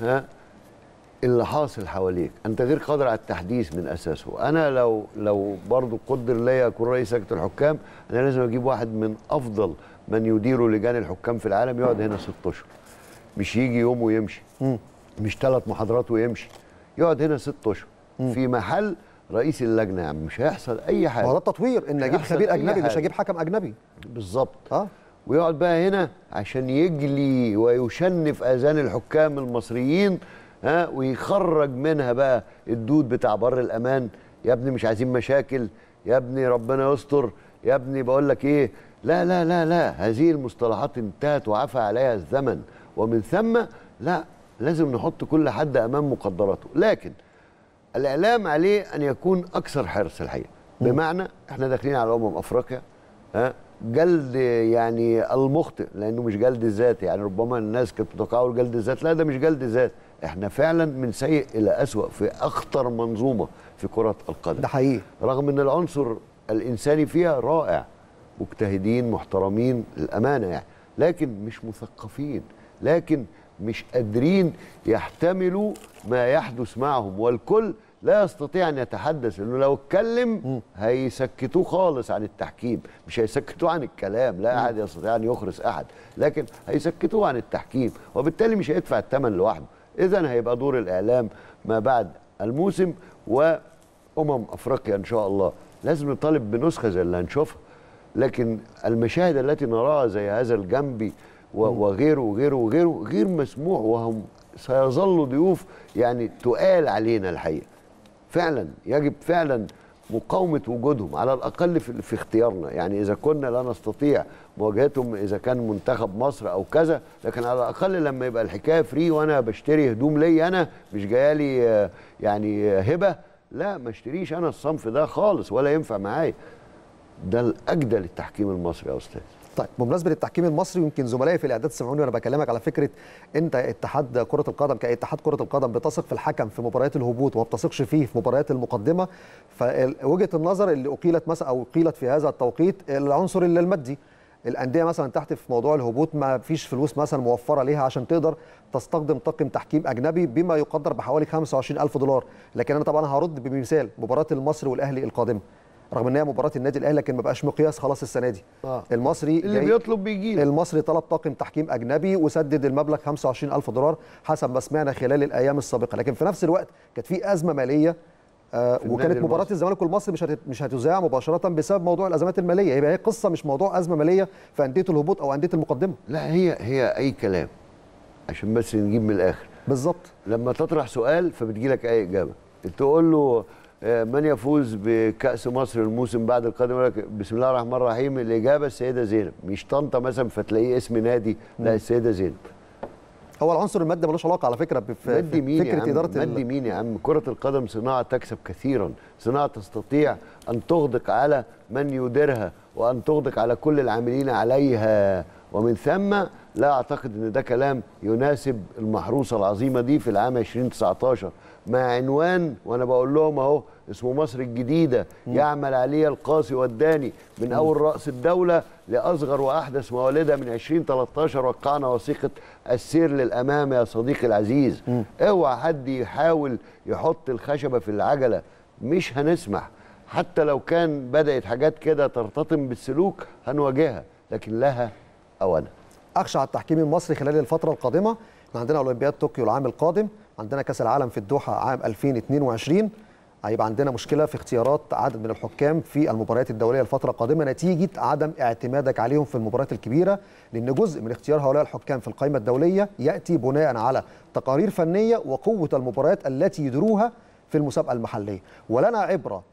اللي حاصل حواليك، انت غير قادر على التحديث من اساسه. انا لو برضو قدر ليا اكون رئيس لجنه الحكام، انا لازم اجيب واحد من افضل من يديروا لجان الحكام في العالم، يقعد هنا 6 اشهر، مش يجي يوم ويمشي، مش 3 محاضرات ويمشي، يقعد هنا 6 اشهر في محل رئيس اللجنه. يا عم مش هيحصل اي حاجه. هو ده التطوير، ان اجيب خبير اجنبي مش اجيب حكم اجنبي. بالظبط. ويقعد بقى هنا عشان يجلي ويشنف اذان الحكام المصريين، ويخرج منها بقى الدود بتاع بر الامان. يا ابني مش عايزين مشاكل، يا ابني ربنا يستر، يا ابني بقول لك ايه. لا لا لا لا، هذه المصطلحات انتهت وعفى عليها الزمن، ومن ثم لا، لازم نحط كل حد امام مقدراته. لكن الاعلام عليه ان يكون اكثر حرص الحقيقه، بمعنى احنا داخلين على افريقيا، جلد يعني المخطئ، لانه مش جلد الذات. يعني ربما الناس كانت متوقعه جلد الذات، لا ده مش جلد ذات، احنا فعلا من سيء الى اسوأ في اخطر منظومه في كره القدم. ده حقيقي، رغم ان العنصر الانساني فيها رائع، مجتهدين محترمين للامانه يعني، لكن مش مثقفين، لكن مش قادرين يحتملوا ما يحدث معهم، والكل لا يستطيع ان يتحدث، لانه لو اتكلم هيسكتوه خالص عن التحكيم، مش هيسكتوه عن الكلام، لا احد يستطيع ان يخرس احد، لكن هيسكتوه عن التحكيم، وبالتالي مش هيدفع الثمن لوحده. اذا هيبقى دور الاعلام ما بعد الموسم افريقيا ان شاء الله لازم نطالب بنسخه زي اللي هنشوفها، لكن المشاهد التي نراها زي هذا الجنبي وغيره وغيره وغيره غير مسموع، وهم سيظلوا ضيوف يعني تقال علينا الحقيقه. فعلا يجب فعلا مقاومه وجودهم على الاقل في اختيارنا. يعني اذا كنا لا نستطيع مواجهتهم اذا كان منتخب مصر او كذا، لكن على الاقل لما يبقى الحكايه فري وانا بشتري هدوم لي انا، مش جايالي يعني هبه، لا ما اشتريش انا الصنف ده خالص ولا ينفع معايا. ده الاجدى للتحكيم المصري يا استاذ. طيب بمناسبه التحكيم المصري، يمكن زملائي في الاعداد سمعوني وانا بكلمك على فكره انت اتحاد كره القدم كاتحاد كره القدم بتثق في الحكم في مباريات الهبوط وما بتثقش فيه في مباريات المقدمه. فوجهه النظر اللي اقيلت مثلا او قيلت في هذا التوقيت العنصر المادي. الانديه مثلا تحت في موضوع الهبوط ما فيش فلوس مثلا موفره ليها عشان تقدر تستخدم طاقم تحكيم اجنبي بما يقدر بحوالي 25,000 دولار. لكن انا طبعا هرد بمثال مباراه المصري والاهلي القادمه، رغم ان هي مباراه النادي الاهلي لكن ما بقاش مقياس خلاص السنه دي. المصري اللي بيطلب بيجي. المصري طلب طاقم تحكيم اجنبي وسدد المبلغ 25,000 دولار حسب ما سمعنا خلال الايام السابقه، لكن في نفس الوقت كانت في ازمه ماليه وكانت مباراه الزمالك والمصري مش هتذاع مباشره بسبب موضوع الازمات الماليه. يبقى هي قصه مش موضوع ازمه ماليه في انديه الهبوط او انديه المقدمه. لا هي اي كلام عشان بس نجيب من الاخر. بالظبط. لما تطرح سؤال فبتجي لك اي اجابه. تقول له من يفوز بكأس مصر الموسم بعد القادم، يقول لك بسم الله الرحمن الرحيم، الإجابة السيدة زينب. مش طنطا مثلا فتلاقيه اسم نادي، لا السيدة زينب. هو العنصر المادي ملوش علاقة على فكرة فكرة إدارة مادي مين يا عم؟ كرة القدم صناعة تكسب كثيرا، صناعة تستطيع أن تغدق على من يديرها وأن تغدق على كل العاملين عليها، ومن ثم لا أعتقد أن ده كلام يناسب المحروسة العظيمة دي في العام 2019 مع عنوان، وأنا بقول لهم أهو اسمه مصر الجديدة، يعمل عليه القاصي والداني من أول رأس الدولة لأصغر وأحدث موالدها. من 2013 وقعنا وثيقة السير للأمام يا صديقي العزيز. اوعى حد يحاول يحط الخشبة في العجلة، مش هنسمح. حتى لو كان بدأت حاجات كده ترتطم بالسلوك هنواجهها، لكن لها أولا. أخشى على التحكيم المصري خلال الفترة القادمة. احنا عندنا أولمبياد طوكيو العام القادم، عندنا كأس العالم في الدوحة عام 2022. هيبقى عندنا مشكلة في اختيارات عدد من الحكام في المباريات الدولية الفترة القادمة نتيجة عدم اعتمادك عليهم في المباريات الكبيرة، لأن جزء من اختيار هؤلاء الحكام في القائمة الدولية يأتي بناء على تقارير فنية وقوة المباريات التي يدروها في المسابقة المحلية. ولنا عبرة،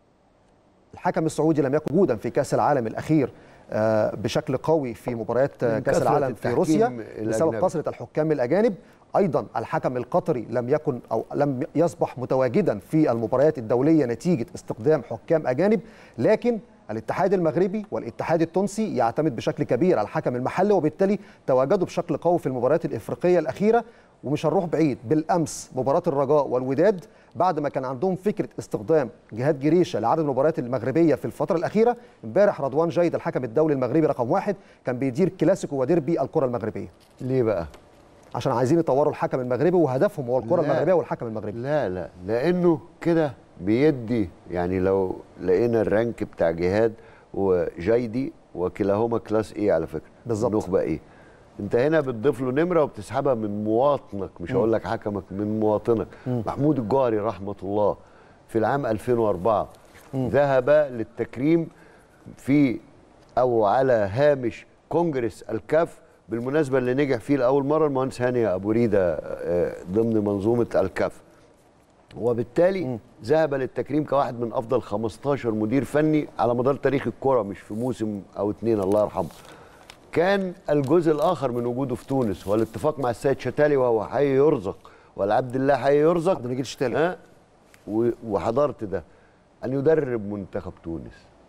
الحكم السعودي لم يكن موجودا في كأس العالم الأخير بشكل قوي في مباريات كأس العالم في روسيا بسبب كثرة الحكام الأجانب. أيضا الحكم القطري لم يكن أو لم يصبح متواجدا في المباريات الدولية نتيجة استخدام حكام أجانب، لكن الاتحاد المغربي والاتحاد التونسي يعتمد بشكل كبير على الحكم المحلي، وبالتالي تواجدوا بشكل قوي في المباريات الإفريقية الأخيرة. ومش هنروح بعيد، بالامس مباراه الرجاء والوداد بعد ما كان عندهم فكره استخدام جهاد جريشه لعدد المباريات المغربيه في الفتره الاخيره، امبارح رضوان جيد الحكم الدولي المغربي رقم 1 كان بيدير كلاسيكو وديربي الكره المغربيه. ليه بقى؟ عشان عايزين يطوروا الحكم المغربي وهدفهم هو الكره المغربيه والحكم المغربي. لا لانه كده بيدي، يعني لو لقينا الرانك بتاع جهاد وجيدي وكلاهما كلاس ايه على فكره بالظبط، نخبه ايه، انت هنا بتضيف له نمره وبتسحبها من مواطنك، مش هقول لك حكمك، من مواطنك. محمود الجوهري رحمه الله في العام 2004 ذهب للتكريم في او على هامش كونجرس الكاف، بالمناسبه اللي نجح فيه لاول مره المهندس هاني ابو ريده ضمن منظومه الكاف، وبالتالي ذهب للتكريم كواحد من افضل 15 مدير فني على مدار تاريخ الكره، مش في موسم او اتنين الله يرحمه. كان الجزء الاخر من وجوده في تونس والاتفاق مع السيد شتالي وهو حي يرزق، والعبد الله حي يرزق عبد المجيد شتالي، وحضرت ده، ان يدرب منتخب تونس.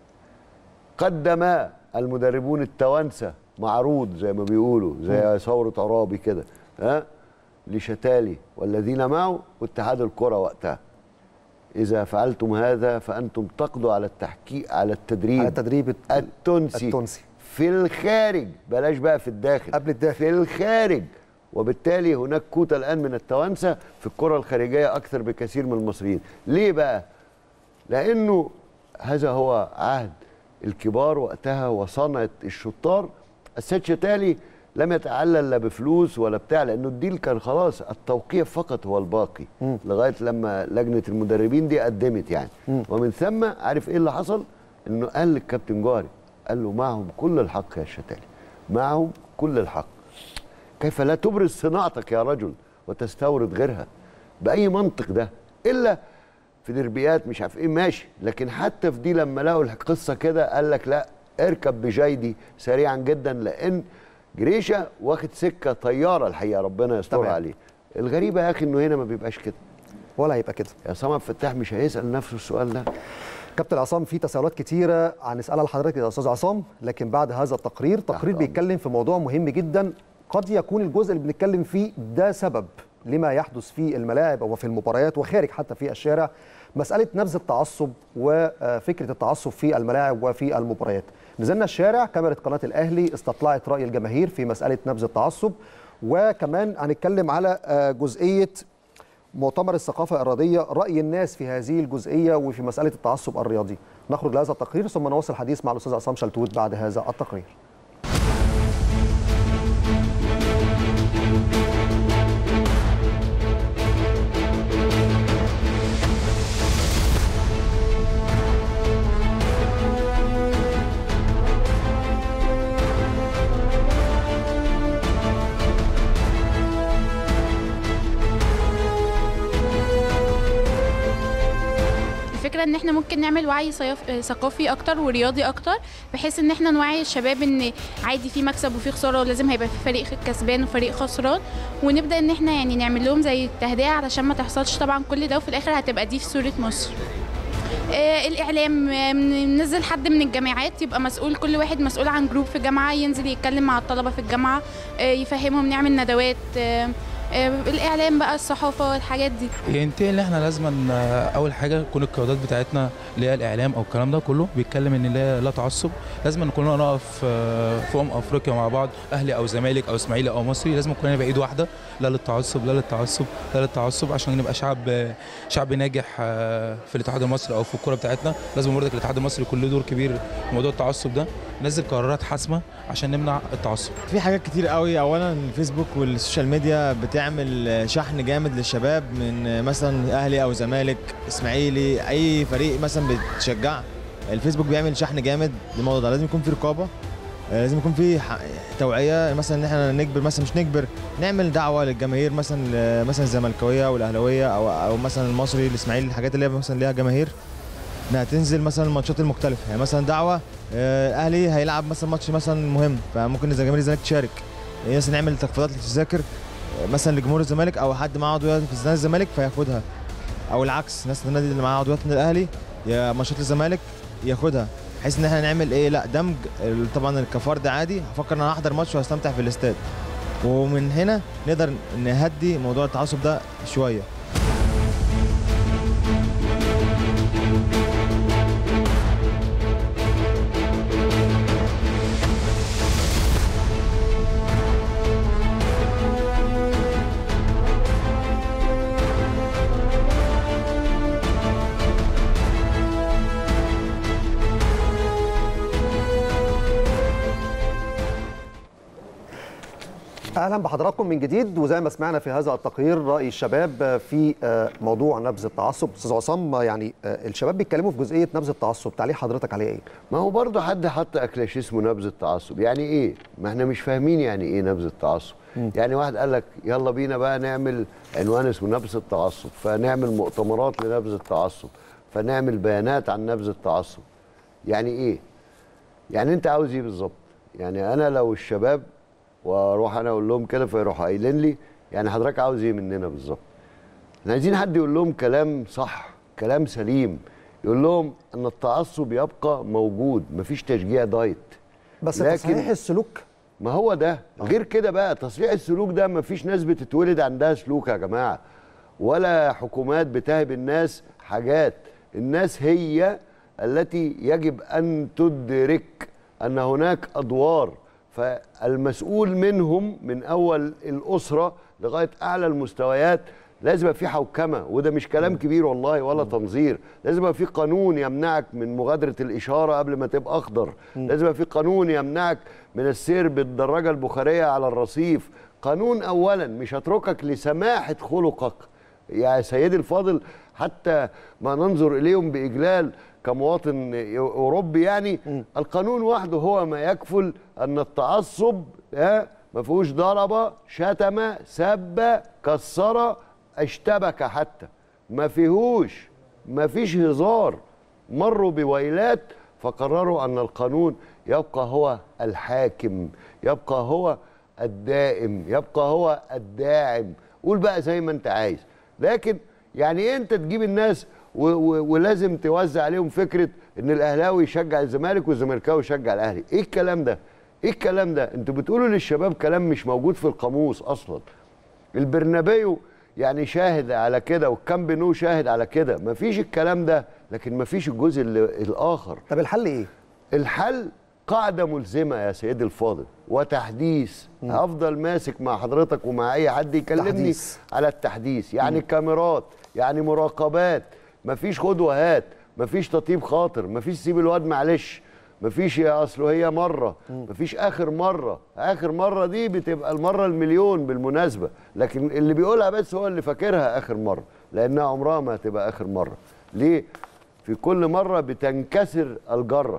قدم المدربون التوانسه معروض زي ما بيقولوا، زي ثوره عرابي كده، لشتالي والذين معه واتحاد الكره وقتها. إذا فعلتم هذا فأنتم تقضوا على التحقيق، على التدريب التونسي في الخارج، بلاش بقى في الداخل، قبل الداخل، في الخارج. وبالتالي هناك كوتا الآن من التوانسة في الكرة الخارجية أكثر بكثير من المصريين. ليه بقى؟ لأنه هذا هو عهد الكبار وقتها وصنعة الشطار. السيد شتالي لم يتعلل لا بفلوس ولا بتاع، لانه الديل كان خلاص، التوقيع فقط هو الباقي لغايه لما لجنه المدربين دي قدمت يعني. ومن ثم عارف ايه اللي حصل؟ انه قال للكابتن جوهري، قال له معهم كل الحق يا شتالي، معهم كل الحق. كيف لا تبرز صناعتك يا رجل وتستورد غيرها؟ باي منطق ده؟ الا في دربيات مش عارف ايه ماشي، لكن حتى في دي لما لقوا القصه كده قال لك لا، اركب بجيدي سريعا جدا، لان جريشه واخد سكه طياره الحقيقه، ربنا يستر عليه. الغريبه يا اخي انه هنا ما بيبقاش كده ولا هيبقى كده. يا عصام عبد الفتاح مش هيسال نفسه السؤال ده. كابتن عصام، في تساؤلات كتيره هنسالها لحضرتك يا استاذ عصام، لكن بعد هذا التقرير بيتكلم في موضوع مهم جدا، قد يكون الجزء اللي بنتكلم فيه ده سبب لما يحدث في الملاعب وفي المباريات وخارج حتى في الشارع، مساله نبذ التعصب وفكره التعصب في الملاعب وفي المباريات. نزلنا الشارع، كاميرا قناه الاهلي استطلعت راي الجماهير في مساله نبذ التعصب، وكمان هنتكلم على جزئيه مؤتمر الثقافه الرياضيه، راي الناس في هذه الجزئيه وفي مساله التعصب الرياضي. نخرج لهذا التقرير ثم نواصل الحديث مع الاستاذ عصام شلتوت بعد هذا التقرير. الفكره ان احنا ممكن نعمل وعي ثقافي اكتر ورياضي اكتر، بحيث ان احنا نوعي الشباب ان عادي في مكسب وفي خساره، ولازم هيبقى في فريق كسبان وفريق خسران، ونبدا ان احنا يعني نعمل لهم زي تهدئه علشان ما تحصلش طبعا كل ده، وفي الاخر هتبقى دي في صوره مصر. الاعلام ننزل حد من الجامعات يبقى مسؤول، كل واحد مسؤول عن جروب في جامعه، ينزل يتكلم مع الطلبه في الجامعه، يفهمهم، نعمل ندوات. الاعلام بقى، الصحافه والحاجات دي. ينتهي ان احنا لازم اول حاجه تكون القيادات بتاعتنا اللي هي الاعلام او الكلام ده كله بيتكلم ان لا تعصب، لازم كلنا نقف في افريقيا مع بعض، اهلي او زمالك او اسماعيلي او مصري، لازم كلنا نبقى ايد واحده، لا للتعصب لا للتعصب لا للتعصب، عشان نبقى شعب ناجح في الاتحاد المصري او في الكوره بتاعتنا. لازم برضك الاتحاد المصري يكون له دور كبير في موضوع التعصب ده، ننزل قرارات حاسمه عشان نمنع التعصب. في حاجات كتير قوي، اولا الفيسبوك والسوشيال ميديا بتعمل شحن جامد للشباب من مثلا اهلي او زمالك اسماعيلي، اي فريق مثلا بتشجع، الفيسبوك بيعمل شحن جامد للموضوع ده. لازم يكون في رقابه، لازم يكون في توعيه، مثلا ان احنا نجبر، مثلا مش نجبر، نعمل دعوه للجماهير، مثلا الزملكاويه والاهلاويه او مثلا المصري الاسماعيلي، الحاجات اللي هي مثلا ليها جماهير، انها تنزل مثلا الماتشات المختلفه، يعني مثلا دعوه اهلي هيلعب مثلا ماتش مثلا مهم، فممكن جماهير الزمالك تشارك، مثلا نعمل تخفيضات للتذاكر مثلا لجمهور الزمالك او حد معاه عضويه في نادي الزمالك فياخدها، او العكس، ناس النادي اللي معاه عضويات النادي الاهلي يا ماتشات الزمالك ياخدها، بحيث ان احنا نعمل لا دمج. طبعا كفرد عادي هفكر ان انا احضر ماتش وهستمتع في الاستاد، ومن هنا نقدر نهدي موضوع التعصب ده شويه. اهلا بحضراتكم من جديد. وزي ما سمعنا في هذا التقرير راي الشباب في موضوع نبذ التعصب. استاذ عصام، يعني الشباب بيتكلموا في جزئيه نبذ التعصب، تعليق حضرتك عليه ايه؟ ما هو برضه حد حط اكلاش اسمه نبذ التعصب، يعني ايه؟ ما احنا مش فاهمين يعني ايه نبذ التعصب. يعني واحد قال لك يلا بينا بقى نعمل عنوان اسمه نبذ التعصب، فنعمل مؤتمرات لنبذ التعصب، فنعمل بيانات عن نبذ التعصب. يعني ايه؟ يعني انت عاوز ايه بالظبط؟ يعني انا لو الشباب واروح انا اقول لهم كده فيروحوا قايلين لي يعني حضرتك عاوز ايه مننا بالظبط؟ احنا عايزين حد يقول لهم كلام صح، كلام سليم، يقول لهم ان التعصب يبقى موجود، مفيش تشجيع دايت. بس تصحيح السلوك، ما هو ده غير كده بقى. تصحيح السلوك ده مفيش ناس بتتولد عندها سلوك يا جماعه، ولا حكومات بتهب الناس حاجات. الناس هي التي يجب ان تدرك ان هناك ادوار، فالمسؤول منهم من اول الاسره لغايه اعلى المستويات لازم يبقى في حوكمه، وده مش كلام كبير والله ولا تنظير. لازم يبقى في قانون يمنعك من مغادره الاشاره قبل ما تبقى اخضر، لازم يبقى في قانون يمنعك من السير بالدراجه البخاريه على الرصيف. قانون اولا، مش هتركك لسماحه خلقك يا سيدي الفاضل، حتى ما ننظر اليهم باجلال كمواطن اوروبي. يعني القانون وحده هو ما يكفل ان التعصب ما فيهوش ضرب، شتم، سب، كسر، اشتبك، حتى ما فيهوش، ما فيش هزار. مروا بويلات فقرروا ان القانون يبقى هو الحاكم، يبقى هو الدائم، يبقى هو الداعم. قول بقى زي ما انت عايز، لكن يعني انت تجيب الناس ولازم توزع عليهم فكره ان الاهلاوي يشجع الزمالك والزمالكاوي يشجع الاهلي. ايه الكلام ده؟ ايه الكلام ده؟ انتوا بتقولوا للشباب كلام مش موجود في القاموس اصلا. البرنابيو يعني شاهد على كده، والكامب نو شاهد على كده، مفيش الكلام ده، لكن مفيش الجزء الاخر. طب الحل ايه؟ الحل قاعده ملزمه يا سيدي الفاضل وتحديث. هفضل ماسك مع حضرتك ومع اي حد يكلمني تحديث. على التحديث، يعني كاميرات، يعني مراقبات، مفيش خد وهات، مفيش تطيب خاطر، مفيش سيب الواد معلش، مفيش يا اصله هي مره، مفيش اخر مره. اخر مره دي بتبقى المره المليون بالمناسبه، لكن اللي بيقولها بس هو اللي فاكرها اخر مره، لانها عمرها ما هتبقى اخر مره. ليه؟ في كل مره بتنكسر الجره.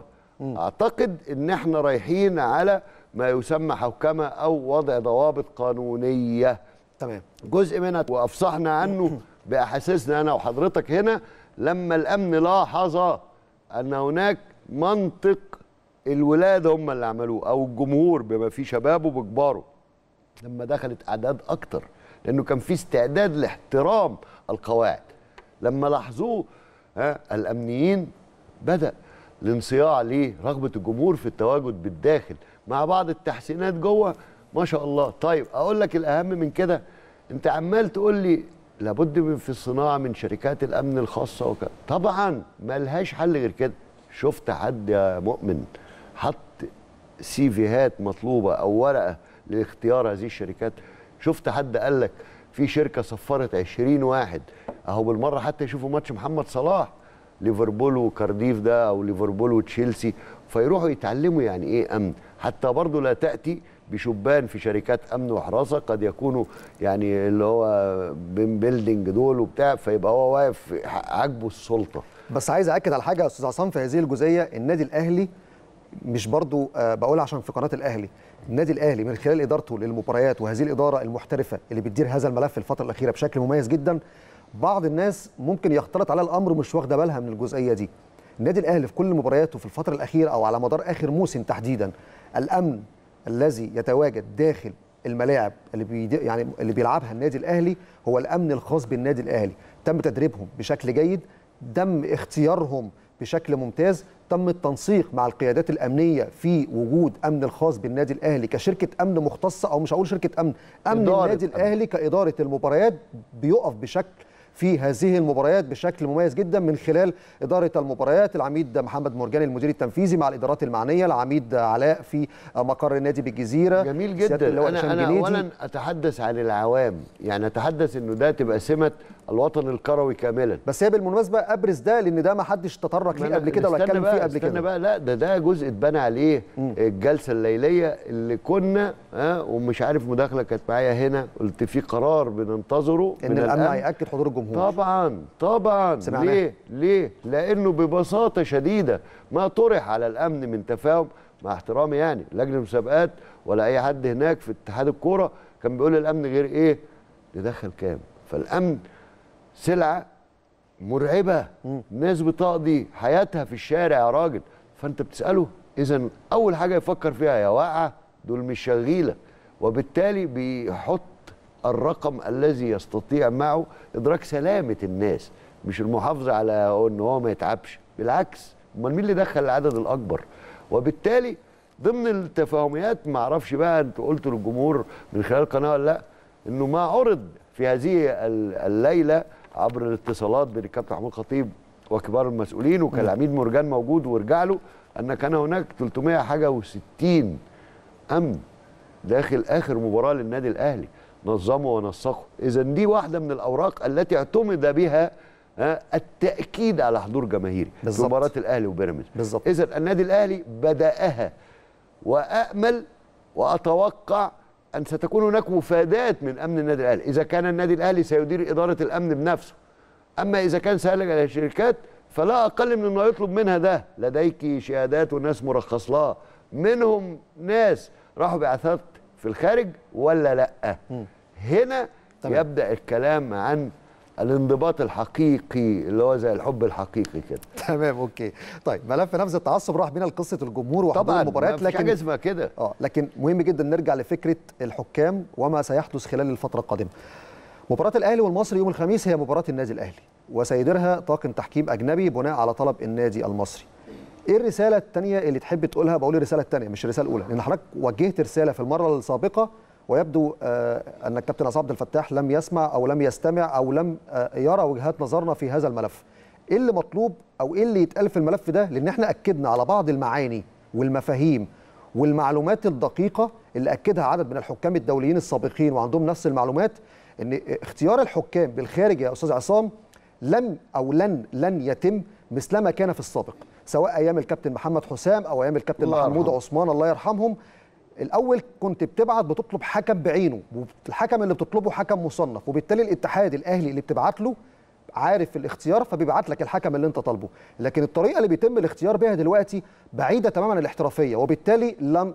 اعتقد ان احنا رايحين على ما يسمى حوكمه او وضع ضوابط قانونيه. تمام. جزء منها وافصحنا عنه باحاسيسنا انا وحضرتك هنا لما الامن لاحظ ان هناك منطق الولاده هم اللي عملوه، او الجمهور بما فيه شبابه بكباره، لما دخلت اعداد اكتر، لانه كان في استعداد لاحترام القواعد. لما لاحظوه الامنيين بدا الانصياع ليه رغبه الجمهور في التواجد بالداخل مع بعض التحسينات جوه، ما شاء الله. طيب اقول لك الاهم من كده، انت عمال تقول لي لابد من في الصناعه من شركات الامن الخاصه وكذا. طبعا ملهاش حل غير كده. شفت حد يا مؤمن حط سيفيهات مطلوبه او ورقه لاختيار هذه الشركات؟ شفت حد قال لك في شركه صفرت 20 واحد اهو بالمره حتى يشوفوا ماتش محمد صلاح ليفربول وكارديف ده او ليفربول وتشيلسي فيروحوا يتعلموا يعني ايه امن؟ حتى برضه لا تاتي بشبان في شركات امن وحراسه قد يكونوا يعني اللي هو بين بيلدينج دول وبتاع، فيبقى هو واقف عاجبه السلطه. بس عايز اكد على حاجه يا استاذ عصام في هذه الجزئيه. النادي الاهلي مش برضو بقول عشان في قناه الاهلي، النادي الاهلي من خلال ادارته للمباريات وهذه الاداره المحترفه اللي بتدير هذا الملف الفتره الاخيره بشكل مميز جدا، بعض الناس ممكن يختلط على الامر ومش واخده بالها من الجزئيه دي. النادي الاهلي في كل مبارياته في الفتره الاخيره او على مدار اخر موسم تحديدا، الامن الذي يتواجد داخل الملاعب اللي بيلعبها النادي الاهلي هو الامن الخاص بالنادي الاهلي. تم تدريبهم بشكل جيد، تم اختيارهم بشكل ممتاز. تم التنسيق مع القيادات الامنيه في وجود امن الخاص بالنادي الاهلي كشركه امن مختصه، او مش هقول شركه امن النادي الاهلي كاداره المباريات بيقف بشكل في هذه المباريات بشكل مميز جدا من خلال إدارة المباريات. العميد محمد مرجاني المدير التنفيذي مع الإدارات المعنية، العميد علاء في مقر النادي بالجزيرة. جميل جدا. أنا أولا أتحدث عن العوام، يعني أتحدث إنه ده تبقى سمة الوطن الكروي كاملا. بس هي بالمناسبة أبرز ده لأن ده ما حدش تطرق ليه قبل كده ولا اتكلم فيه قبل كده. بقى لا ده جزء اتبنى عليه الجلسة الليلية اللي كنا ومش عارف مداخلة كانت معايا هنا، قلت في قرار بننتظره إن الأمن هيأكد حضور الجمهور. طبعا ليه؟ لأنه ببساطة شديدة ما طرح على الأمن من تفاهم، مع احترامي يعني لجنة المسابقات ولا أي حد هناك في اتحاد الكورة كان بيقول الأمن غير إيه؟ ندخل كام؟ فالأمن سلعة مرعبة، الناس بتقضي حياتها في الشارع يا راجل، فأنت بتسأله إذا أول حاجة يفكر فيها يا واقعة دول مش شغيلة، وبالتالي بيحط الرقم الذي يستطيع معه إدراك سلامة الناس، مش المحافظة على إن هو ما يتعبش، بالعكس، أمال مين اللي دخل العدد الأكبر؟ وبالتالي ضمن التفاهميات ما أعرفش بقى أنتوا قلتوا للجمهور من خلال القناة ولا لأ، إنه ما عرض في هذه الليلة عبر الاتصالات بين الكابتن محمود خطيب وكبار المسؤولين، وكان العميد مرجان موجود ورجع له أن كان هناك 360 أمن داخل آخر مباراة للنادي الأهلي، نظموا ونسقوا. إذا دي واحدة من الأوراق التي اعتمد بها التأكيد على حضور جماهيري في مباراة الأهلي وبيراميدز. إذا النادي الأهلي بدأها، وأأمل وأتوقع أن ستكون هناك مفادات من أمن النادي الأهلي إذا كان النادي الأهلي سيدير إدارة الأمن بنفسه. أما إذا كان سهل على الشركات فلا أقل من أنه يطلب منها ده. لديك شهادات وناس مرخص لها، منهم ناس راحوا بعثات في الخارج ولا لأ؟ هنا يبدأ الكلام عن الانضباط الحقيقي اللي هو زي الحب الحقيقي كده. تمام، اوكي. طيب ملف نبذ التعصب راح بينا لقصه الجمهور وحضور المباريات، لكن حاجه اسمها كده. لكن مهم جدا نرجع لفكره الحكام وما سيحدث خلال الفتره القادمه. مباراه الاهلي والمصري يوم الخميس هي مباراه النادي الاهلي، وسيديرها طاقم تحكيم اجنبي بناء على طلب النادي المصري. ايه الرساله الثانيه اللي تحب تقولها؟ بقول الرساله الثانيه مش الرساله الاولى، لان حضرتك وجهت رساله في المره السابقه ويبدو أن الكابتن عصام عبد الفتاح لم يسمع أو لم يستمع أو لم يرى وجهات نظرنا في هذا الملف. إيه اللي مطلوب أو إيه اللي يتقال في الملف ده؟ لأن احنا أكدنا على بعض المعاني والمفاهيم والمعلومات الدقيقة اللي أكدها عدد من الحكام الدوليين السابقين وعندهم نفس المعلومات، أن اختيار الحكام بالخارج يا أستاذ عصام لن يتم مثلما كان في السابق، سواء أيام الكابتن محمد حسام أو أيام الكابتن محمود عثمان الله يرحمهم. الأول كنت بتطلب حكم بعينه، والحكم اللي بتطلبه حكم مصنف، وبالتالي الاتحاد الأهلي اللي بتبعت له عارف الاختيار فبيبعت لك الحكم اللي انت طالبه. لكن الطريقة اللي بيتم الاختيار بها دلوقتي بعيدة تماما عن الاحترافية، وبالتالي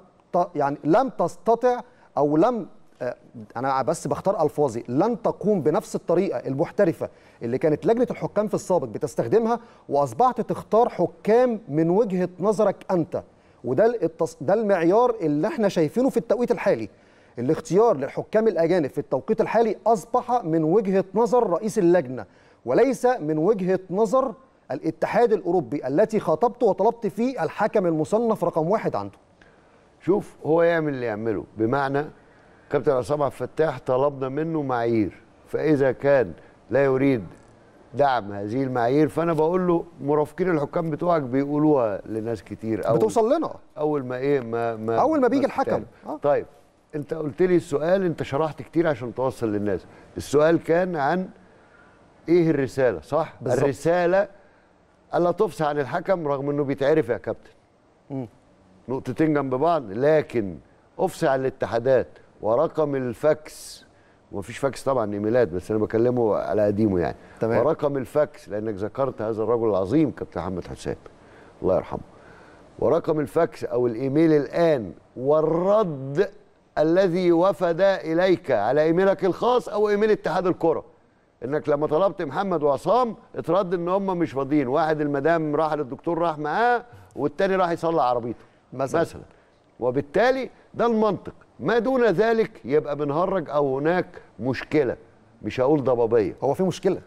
لم تستطع أو لم أنا بس بختار ألفاظي، لن تقوم بنفس الطريقة المحترفة اللي كانت لجنة الحكام في السابق بتستخدمها، وأصبحت تختار حكام من وجهة نظرك أنت. وده المعيار اللي احنا شايفينه في التوقيت الحالي. الاختيار للحكام الأجانب في التوقيت الحالي أصبح من وجهة نظر رئيس اللجنة وليس من وجهة نظر الاتحاد الأوروبي التي خاطبته وطلبت فيه الحكم المصنف رقم 1 عنده. شوف هو يعمل اللي يعمله، بمعنى كابتن عصام عبد الفتاح طلبنا منه معايير، فإذا كان لا يريد دعم هذه المعايير فانا بقول له مرافقين الحكام بتوعك بيقولوها لناس كتير بتوصل لنا اول ما بيجي الحكم. طيب انت قلت لي السؤال، انت شرحت كتير عشان توصل للناس. السؤال كان عن ايه الرساله، صح؟ بالزبط. الرساله الا تفصح عن الحكم رغم انه بيتعرف يا كابتن. نقطتين جنب بعض، لكن افصح عن الاتحادات ورقم الفاكس، ومفيش فاكس طبعا ايميلات بس انا بكلمه على قديمه يعني. تمام. ورقم الفاكس لانك ذكرت هذا الرجل العظيم كابتن محمد حسام الله يرحمه. ورقم الفاكس او الايميل الان، والرد الذي وفد اليك على ايميلك الخاص او ايميل اتحاد الكره، انك لما طلبت محمد وعصام اترد ان هم مش فاضيين، واحد المدام راح للدكتور راح معاه والتاني راح يصلح عربيته مثلا. وبالتالي ده المنطق، ما دون ذلك يبقى بنهرج او هناك مشكله، مش هقول ضبابيه. هو في مشكله؟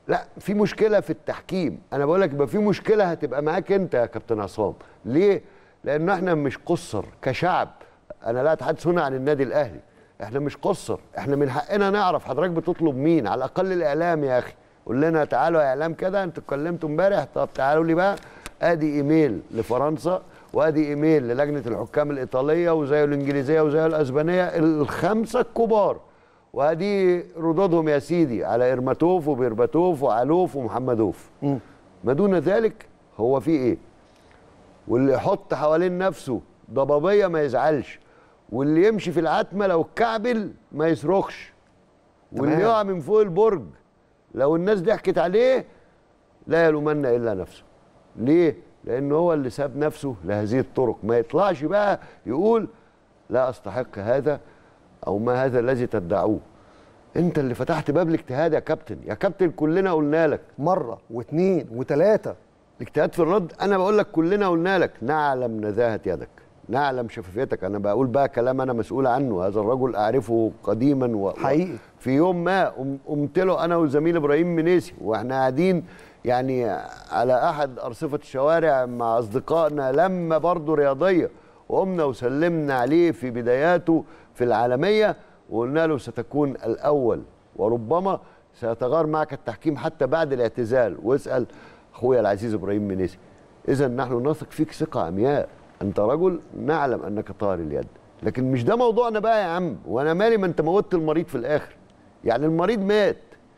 لا في مشكله في التحكيم. انا بقول لك يبقى في مشكله هتبقى معاك انت يا كابتن عصام. ليه؟ لان احنا مش قصر كشعب. انا لا اتحدث هنا عن النادي الاهلي، احنا مش قصر، احنا من حقنا نعرف حضرتك بتطلب مين. على الاقل الاعلام يا اخي، قول لنا تعالوا يا اعلام كده انتوا اتكلمتوا امبارح، طب تعالوا لي بقى ادي ايميل لفرنسا وادي ايميل للجنه الحكام الايطاليه وزي الانجليزيه وزي الاسبانيه الخمسه الكبار، وادي ردودهم يا سيدي على ارماتوف وبيرباتوف وعلوف ومحمدوف. ما دون ذلك هو في ايه؟ واللي يحط حوالين نفسه ضبابيه ما يزعلش، واللي يمشي في العتمه لو اتكعبل ما يصرخش، واللي يقع من فوق البرج لو الناس ضحكت عليه لا يلومن الا نفسه. ليه؟ لأنه هو اللي ساب نفسه لهذه الطرق. ما يطلعش بقى يقول لا أستحق هذا أو ما هذا الذي تدعوه. أنت اللي فتحت باب الاجتهاد يا كابتن. يا كابتن كلنا قلنا لك مرة واثنين وثلاثة الاجتهاد في الرد. أنا بقول لك كلنا قلنا لك نعلم نزاهة يدك، نعلم شفافيتك. أنا بقول بقى كلام أنا مسؤول عنه، هذا الرجل أعرفه قديما حقيقي. في يوم ما قمت له أنا والزميل إبراهيم منيسي وإحنا قاعدين يعني على احد ارصفه الشوارع مع اصدقائنا لما برضه رياضيه، وقمنا وسلمنا عليه في بداياته في العالميه وقلنا له ستكون الاول وربما سيتغير معك التحكيم حتى بعد الاعتزال. واسال اخويا العزيز ابراهيم منيسي. اذا نحن نثق فيك ثقه عمياء، انت رجل نعلم انك طاهر اليد، لكن مش ده موضوعنا بقى يا عم. وانا مالي ما انت موتت المريض في الاخر، يعني المريض مات.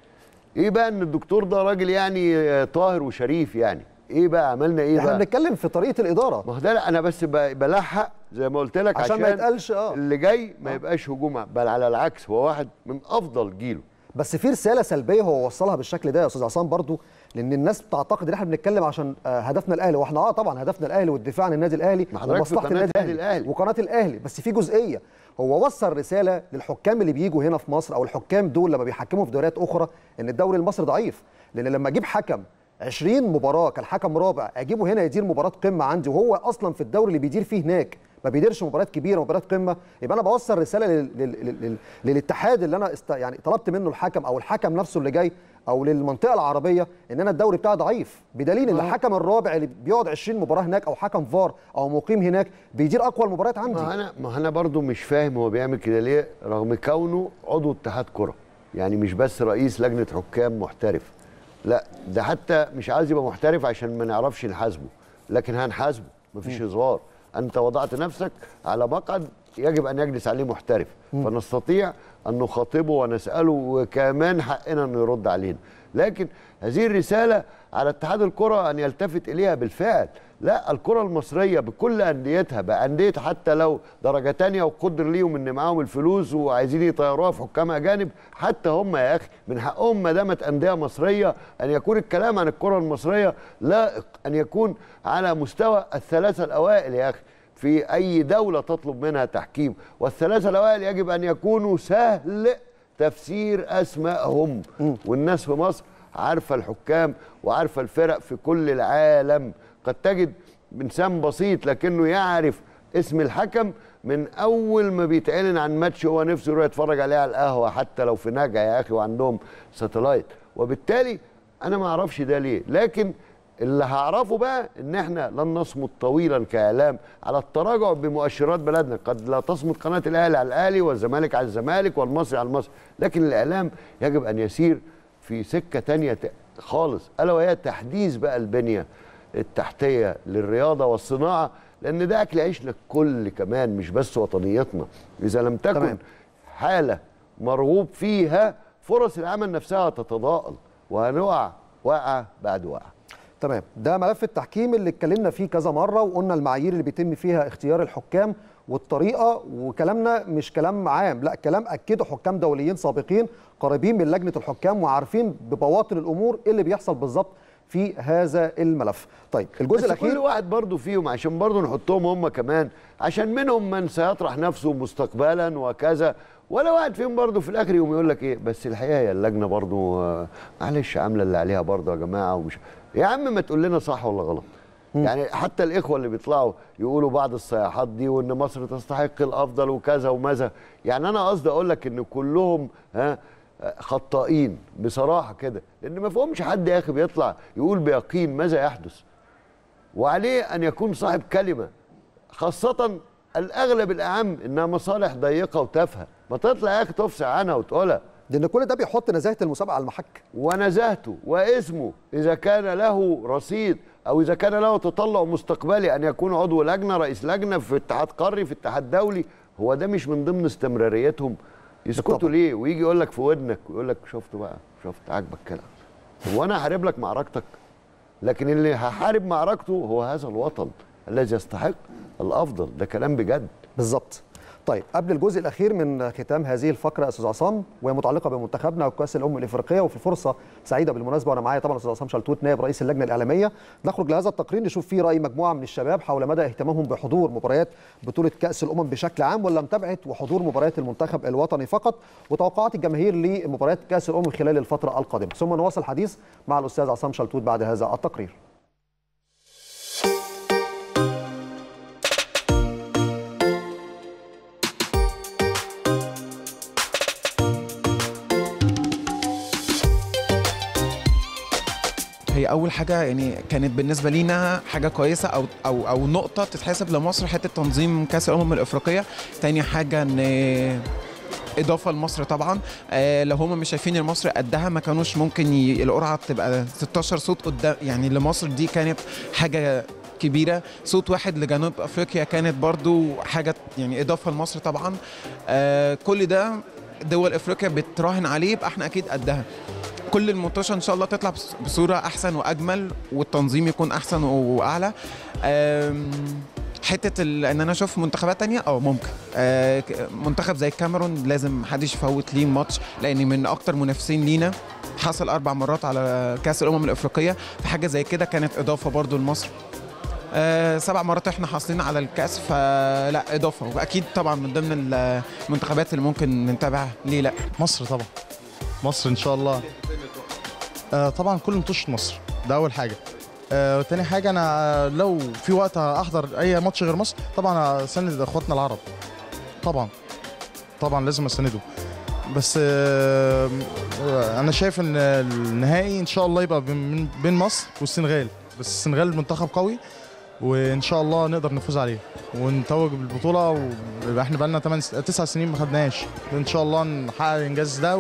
ايه بقى ان الدكتور ده راجل يعني طاهر وشريف، يعني ايه بقى عملنا ايه؟ احنا بنتكلم في طريقه الاداره. ما هو ده انا بس بلحق زي ما قلت لك عشان ما يتقالش اللي جاي ما يبقاش هجوم، بل على العكس هو واحد من افضل جيله. بس في رساله سلبيه هو وصلها بالشكل ده يا استاذ عصام برضو، لان الناس بتعتقد ان احنا بنتكلم عشان هدفنا الاهلي، واحنا طبعا هدفنا الاهلي والدفاع عن النادي الاهلي ومصلحه النادي الاهلي وقناه الاهلي. بس في جزئيه هو وصل رساله للحكام اللي بيجوا هنا في مصر او الحكام دول لما بيحكموا في دوريات اخرى ان الدوري المصري ضعيف. لان لما اجيب حكم 20 مباراه كالحكم رابع اجيبه هنا يدير مباراه قمه عندي، وهو اصلا في الدوري اللي بيدير فيه هناك ما بيديرش مباريات كبيره ومباريات قمه، يبقى انا بوصل رساله للاتحاد اللي انا يعني طلبت منه الحكم او الحكم نفسه اللي جاي او للمنطقه العربيه ان انا الدوري بتاعي ضعيف، بدليل ان الحكم الرابع اللي بيقعد 20 مباراه هناك او حكم فار او مقيم هناك بيدير اقوى المباريات عندي. ما انا برضو مش فاهم هو بيعمل كده ليه رغم كونه عضو اتحاد كره، يعني مش بس رئيس لجنه حكام محترف، لا ده حتى مش عايز يبقى محترف عشان ما نعرفش نحاسبه، لكن هنحاسبه مفيش هزار. انت وضعت نفسك على مقعد يجب ان يجلس عليه محترف، فنستطيع ان نخاطبه ونساله وكمان حقنا انه يرد علينا. لكن هذه الرساله على اتحاد الكره ان يلتفت اليها بالفعل. لا الكره المصريه بكل انديتها، بانديه حتى لو درجه ثانيه وقدر ليهم ان معاهم الفلوس وعايزين يطيروها في حكام اجانب، حتى هم يا اخي من حقهم ما دامت انديه مصريه ان يكون الكلام عن الكره المصريه لائق، ان يكون على مستوى الثلاثه الاوائل يا اخي في اي دوله تطلب منها تحكيم، والثلاثه الاوائل يجب ان يكونوا سهل تفسير اسمائهم. والناس في مصر عارفه الحكام وعارفه الفرق في كل العالم. قد تجد انسان بسيط لكنه يعرف اسم الحكم من اول ما بيتعلن عن ماتش هو نفسه يروح يتفرج عليه على القهوه حتى لو في نجا يا اخي وعندهم ساتلايت. وبالتالي انا ما اعرفش ده ليه، لكن اللي هعرفه بقى ان احنا لن نصمد طويلا كاعلام على التراجع بمؤشرات بلدنا. قد لا تصمد قناه الاهلي على الاهلي والزمالك على الزمالك والمصري على المصري، لكن الاعلام يجب ان يسير في سكه ثانيه خالص، الا وهي تحديث بقى البنيه التحتيه للرياضه والصناعه، لان ده اكل عيش للكل كمان مش بس وطنيتنا. اذا لم تكن حاله مرغوب فيها فرص العمل نفسها تتضاءل وهنقع وقعه بعد وقعه. تمام، ده ملف التحكيم اللي اتكلمنا فيه كذا مره وقلنا المعايير اللي بيتم فيها اختيار الحكام والطريقه، وكلامنا مش كلام عام، لا كلام اكده حكام دوليين سابقين قريبين من لجنه الحكام وعارفين ببواطن الامور ايه اللي بيحصل بالظبط في هذا الملف. طيب الجزء الاخير كل واحد برضو فيهم عشان برضو نحطهم هم كمان، عشان منهم من سيطرح نفسه مستقبلا وكذا، ولا واحد فيهم برضو في الاخر يوم يقول لك ايه بس الحقيقه هي اللجنه برضو معلش عامله اللي عليها برضو يا جماعه، ومش يا عم ما تقول لنا صح ولا غلط. يعني حتى الاخوه اللي بيطلعوا يقولوا بعض الصياحات دي وان مصر تستحق الافضل وكذا وماذا، يعني انا قصدي اقول لك ان كلهم خطائين بصراحه كده، لان ما فيهمش حد يا اخي بيطلع يقول بيقين ماذا يحدث، وعليه ان يكون صاحب كلمه، خاصه الاغلب الاعم انها مصالح ضيقه وتافهه، ما تطلع يا اخي تفصح عنها وتقولها، لان كل ده بيحط نزاهه المسابقه على المحك. ونزاهته واسمه اذا كان له رصيد او اذا كان له تطلع مستقبلي ان يكون عضو لجنه، رئيس لجنه في اتحاد قاري، في اتحاد دولي، هو ده مش من ضمن استمراريتهم؟ يسكتوا ليه؟ ويجي يقول لك في ودنك ويقول لك شفت بقى، شفت عاجبك كلام، وانا هحارب لك معركتك؟ لكن اللي هحارب معركته هو هذا الوطن الذي يستحق الافضل. ده كلام بجد بالظبط. طيب قبل الجزء الاخير من ختام هذه الفقره استاذ عصام، وهي متعلقه بمنتخبنا وكاس الامم الافريقيه، وفي فرصه سعيده بالمناسبه وانا معايا طبعا استاذ عصام شلتوت نائب رئيس اللجنه الاعلاميه، نخرج لهذا التقرير نشوف فيه راي مجموعه من الشباب حول مدى اهتمامهم بحضور مباريات بطوله كاس الامم بشكل عام، ولا متابعه وحضور مباريات المنتخب الوطني فقط، وتوقعات الجماهير لمباريات كاس الامم خلال الفتره القادمه. ثم نواصل الحديث مع الاستاذ عصام شلتوت بعد هذا التقرير. هي اول حاجه يعني كانت بالنسبه لينا حاجه كويسه او نقطه تتحسب لمصر، حته تنظيم كاس الامم الافريقيه. تاني حاجه ان اضافه لمصر طبعا، لو هم مش شايفين ان مصر قدها ما كانوش ممكن القرعه تبقى 16 صوت قدام، يعني لمصر دي كانت حاجه كبيره. صوت واحد لجنوب افريقيا كانت برضو حاجه يعني اضافه لمصر طبعا. كل ده دول افريقيا بتراهن عليه، يبقى احنا اكيد قدها. كل المنتشر ان شاء الله تطلع بصوره احسن واجمل، والتنظيم يكون احسن واعلى. حته ان انا اشوف منتخبات تانية ممكن، منتخب زي الكاميرون لازم محدش يفوت ليه ماتش، لان من اكتر منافسين لينا، حصل 4 مرات على كاس الامم الافريقيه، فحاجه زي كده كانت اضافه برضو لمصر. 7 مرات احنا حاصلين على الكاس، فلا اضافه، واكيد طبعا من ضمن المنتخبات اللي ممكن نتابعها. ليه لا؟ مصر طبعا، مصر ان شاء الله. طبعا كل ماتش مصر، ده اول حاجه. تاني حاجه انا لو في وقت احضر اي ماتش غير مصر طبعا اساند اخواتنا العرب، طبعا لازم اسانده. بس انا شايف ان النهائي ان شاء الله يبقى بين مصر والسنغال، بس السنغال منتخب قوي وان شاء الله نقدر نفوز عليه ونتوج بالبطوله، ويبقى احنا بقالنا 9 سنين ما خدناهاش، ان شاء الله نحقق الانجاز ده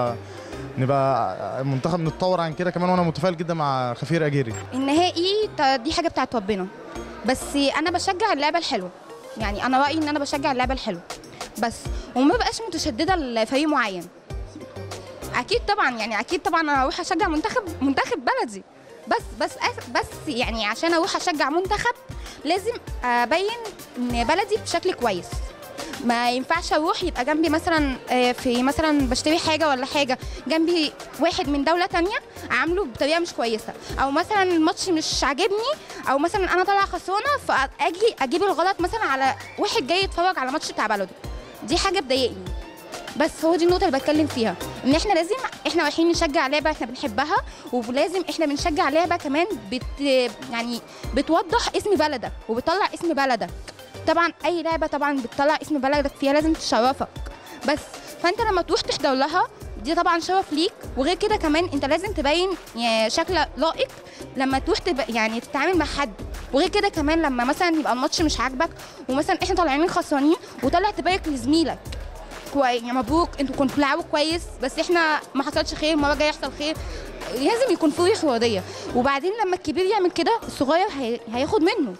نبقى منتخب نتطور عن كده كمان. وانا متفائل جدا مع خفير اجيري. النهائي دي حاجه بتاعت ربنا، بس انا بشجع اللعبه الحلوه، يعني انا رايي ان انا بشجع اللعبه الحلوه بس، وما بقاش متشدده لفريق معين. اكيد طبعا انا هروح اشجع منتخب بلدي، بس يعني عشان اروح اشجع منتخب لازم ابين ان بلدي بشكل كويس. ما ينفعش اروح يبقى جنبي مثلا في مثلا بشتري حاجه ولا حاجه جنبي واحد من دوله تانية عامله بطريقه مش كويسه، او مثلا الماتش مش عاجبني، او مثلا انا طالعه خسرانه فاجي اجيب الغلط مثلا على واحد جاي يتفرج على ماتش بتاع بلده. دي حاجه بتضايقني، بس هو دي النقطه اللي بتكلم فيها، ان احنا لازم احنا رايحين نشجع لعبه احنا بنحبها، ولازم احنا بنشجع لعبه كمان يعني بتوضح اسم بلدك وبتطلع اسم بلدك. طبعا اي لعبه طبعا بتطلع اسم بلدك فيها لازم تشرفك، بس فانت لما تروح تحضر لها دي طبعا شرف ليك، وغير كده كمان انت لازم تبين شكل لائق لما تروح يعني تتعامل مع حد، وغير كده كمان لما مثلا يبقى الماتش مش عاجبك ومثلا احنا طالعين خسرانين وطلع تبارك لزميلك يعني مبروك انتوا كنتوا بتلعبوا كويس، بس احنا ما حصلش خير، المره الجايه يحصل خير. لازم يكون في روح رياضيه، وبعدين لما الكبير يعمل كده الصغير هياخد منه.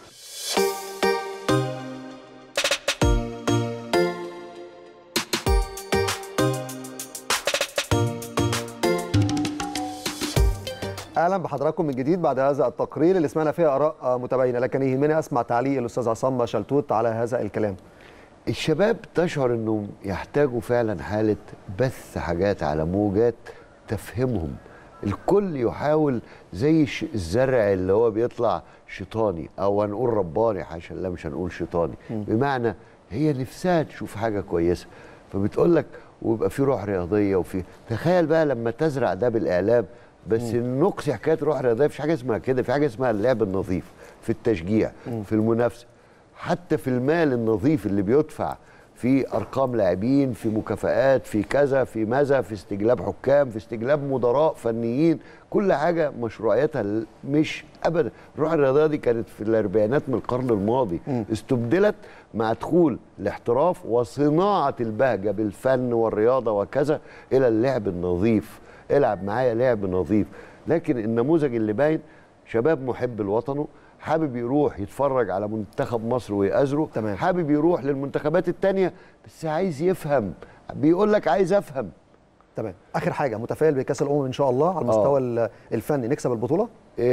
اهلا بحضراتكم من جديد بعد هذا التقرير اللي سمعنا فيه اراء متباينه، لكن يهمني اسمع تعليق الاستاذ عصام شلتوت على هذا الكلام. الشباب تشعر انهم يحتاجوا فعلا حاله بث حاجات على موجات تفهمهم. الكل يحاول زي الزرع اللي هو بيطلع شيطاني او هنقول رباني، حاشا الله مش هنقول شيطاني، بمعنى هي نفسها تشوف حاجه كويسه، فبتقول لك ويبقى في روح رياضيه وفي تخيل بقى لما تزرع ده بالاعلام. بس النقص حكايه روح رياضيه، مفيش حاجه اسمها كده، في حاجه اسمها اللعب النظيف في التشجيع في المنافسه، حتى في المال النظيف اللي بيدفع في ارقام لاعبين، في مكافآت، في كذا، في ماذا، في استجلاب حكام، في استجلاب مدراء فنيين، كل حاجه مشروعيتها مش ابدا. الروح الرياضيه دي كانت في الاربعينات من القرن الماضي، استبدلت مع دخول الاحتراف وصناعه البهجه بالفن والرياضه وكذا الى اللعب النظيف. العب معايا لعب نظيف. لكن النموذج اللي باين شباب محب لوطنه، حابب يروح يتفرج على منتخب مصر ويأزره، حابب يروح للمنتخبات التانية بس عايز يفهم، بيقول لك عايز افهم. تمام. اخر حاجه، متفائل بكاس الامم ان شاء الله على المستوى الفني نكسب البطوله؟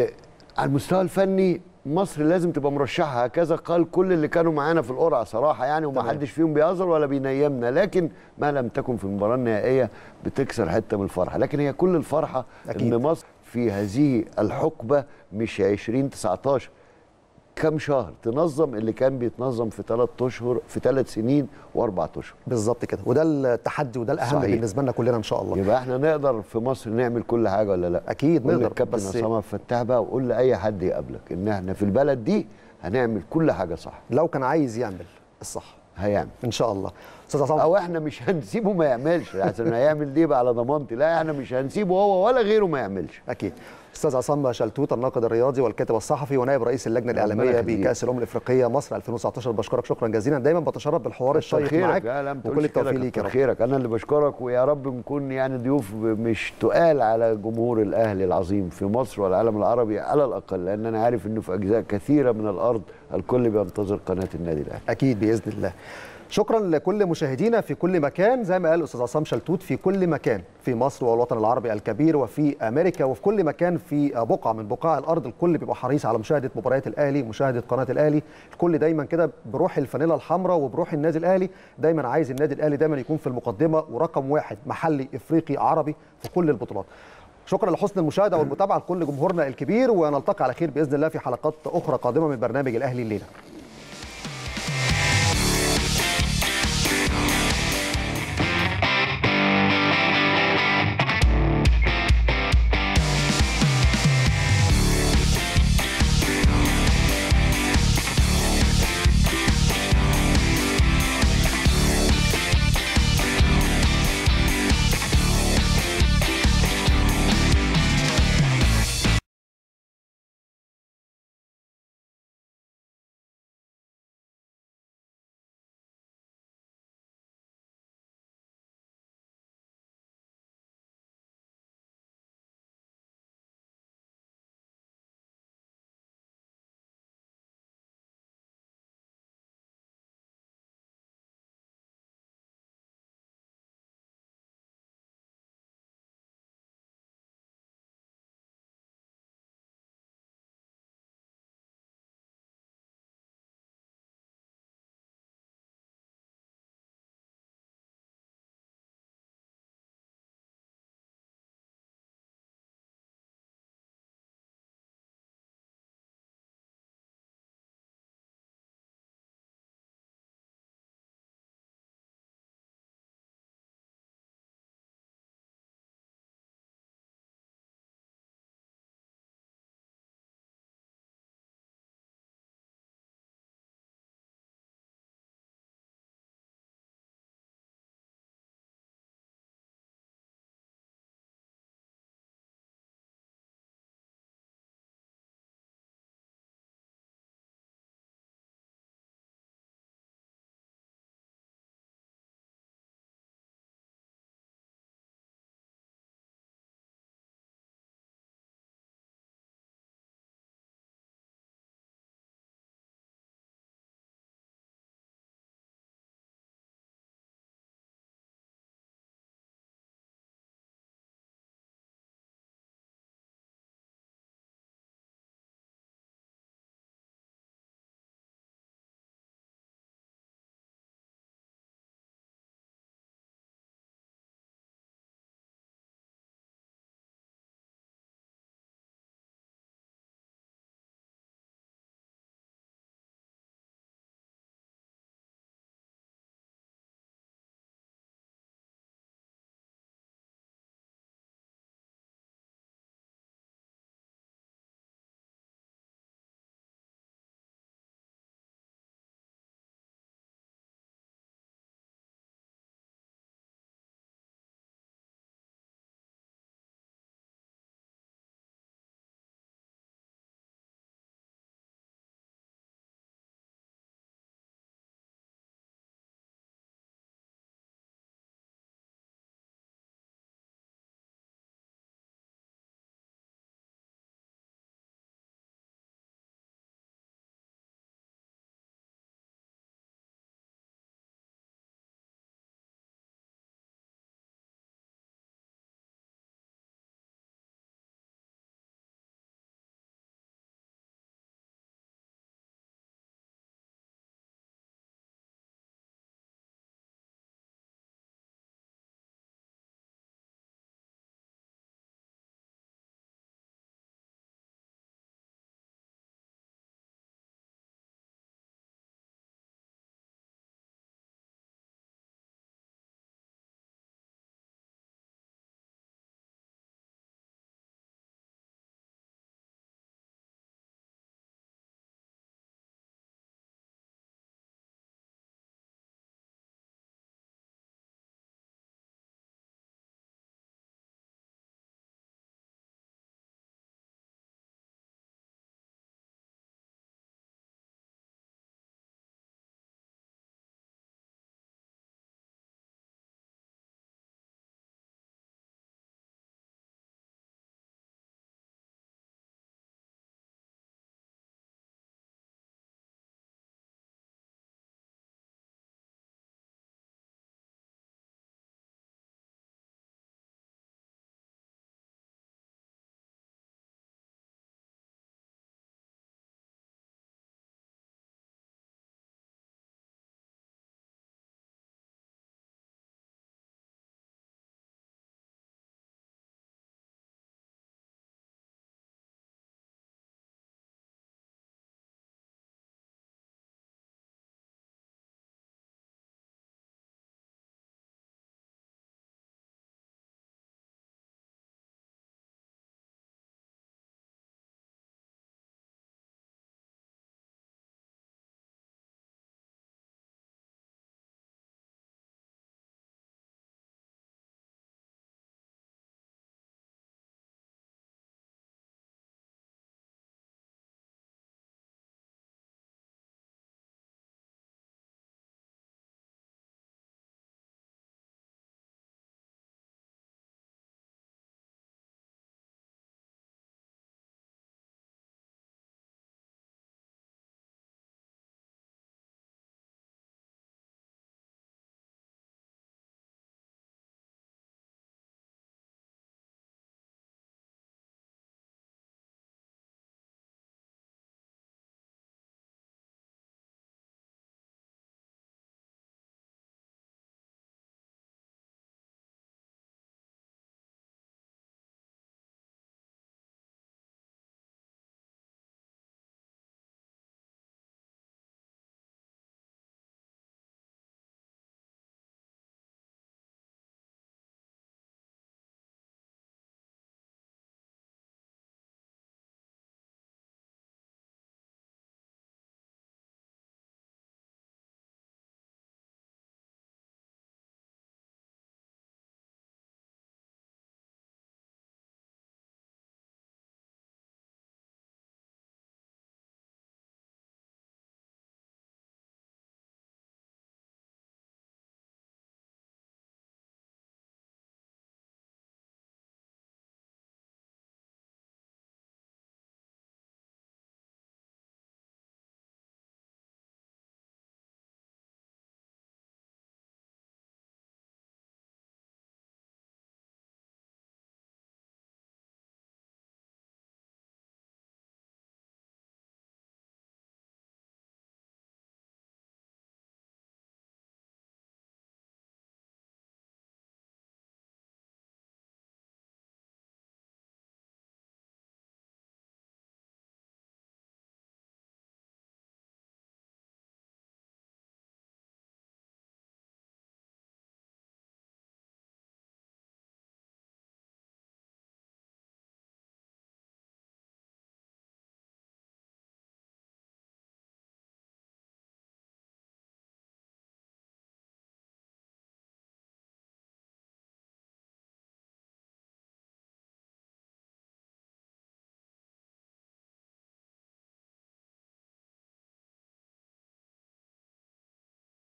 على المستوى الفني مصر لازم تبقى مرشحه، هكذا قال كل اللي كانوا معانا في القرعه صراحه يعني، ومحدش فيهم بيهزر ولا بينيمنا، لكن ما لم تكن في المباراه النهائيه بتكسر حته من الفرحه. لكن هي كل الفرحه أكيد. ان مصر في هذه الحقبه مش 2019 كم شهر تنظم اللي كان بيتنظم في 3 اشهر في 3 سنين و4 اشهر بالظبط كده. وده التحدي وده الاهم صحيح. بالنسبه لنا كلنا ان شاء الله. يبقى احنا نقدر في مصر نعمل كل حاجه ولا لا؟ اكيد نقدر. الكابتن عصام عبد الفتاح بقى وقول لاي حد يقابلك ان احنا في البلد دي هنعمل كل حاجه صح. لو كان عايز يعمل الصح هيعمل ان شاء الله. استاذ عصام، او احنا مش هنسيبه ما يعملش عشان هيعمل دي بقى على ضمانتي، لا احنا مش هنسيبه هو ولا غيره ما يعملش. اكيد. استاذ عصام شلتوت الناقد الرياضي والكاتب الصحفي ونائب رئيس اللجنه الاعلاميه بكاس الامم الافريقيه مصر 2019، بشكرك شكرا جزيلا. دايما بتشرف بالحوار الشيق معاك وكل التوفيق ليك يا رب. خيرك، انا اللي بشكرك، ويا رب نكون يعني ضيوف مش تقال على جمهور الاهلي العظيم في مصر والعالم العربي على الاقل، لان انا عارف انه في اجزاء كثيره من الارض الكل بينتظر قناه النادي الاهلي. اكيد باذن الله. شكرا لكل مشاهدينا في كل مكان، زي ما قال الاستاذ عصام شلتوت، في كل مكان في مصر والوطن العربي الكبير وفي امريكا وفي كل مكان في بقعه من بقاع الارض، الكل بيبقى حريص على مشاهده مباريات الاهلي، مشاهده قناه الاهلي، الكل دايما كده بروح الفانيلا الحمراء وبروح النادي الاهلي، دايما عايز النادي الاهلي دايما يكون في المقدمه ورقم واحد محلي افريقي عربي في كل البطولات. شكرا لحسن المشاهده والمتابعه لكل جمهورنا الكبير، ونلتقي على خير باذن الله في حلقات اخرى قادمه من برنامج الاهلي الليله.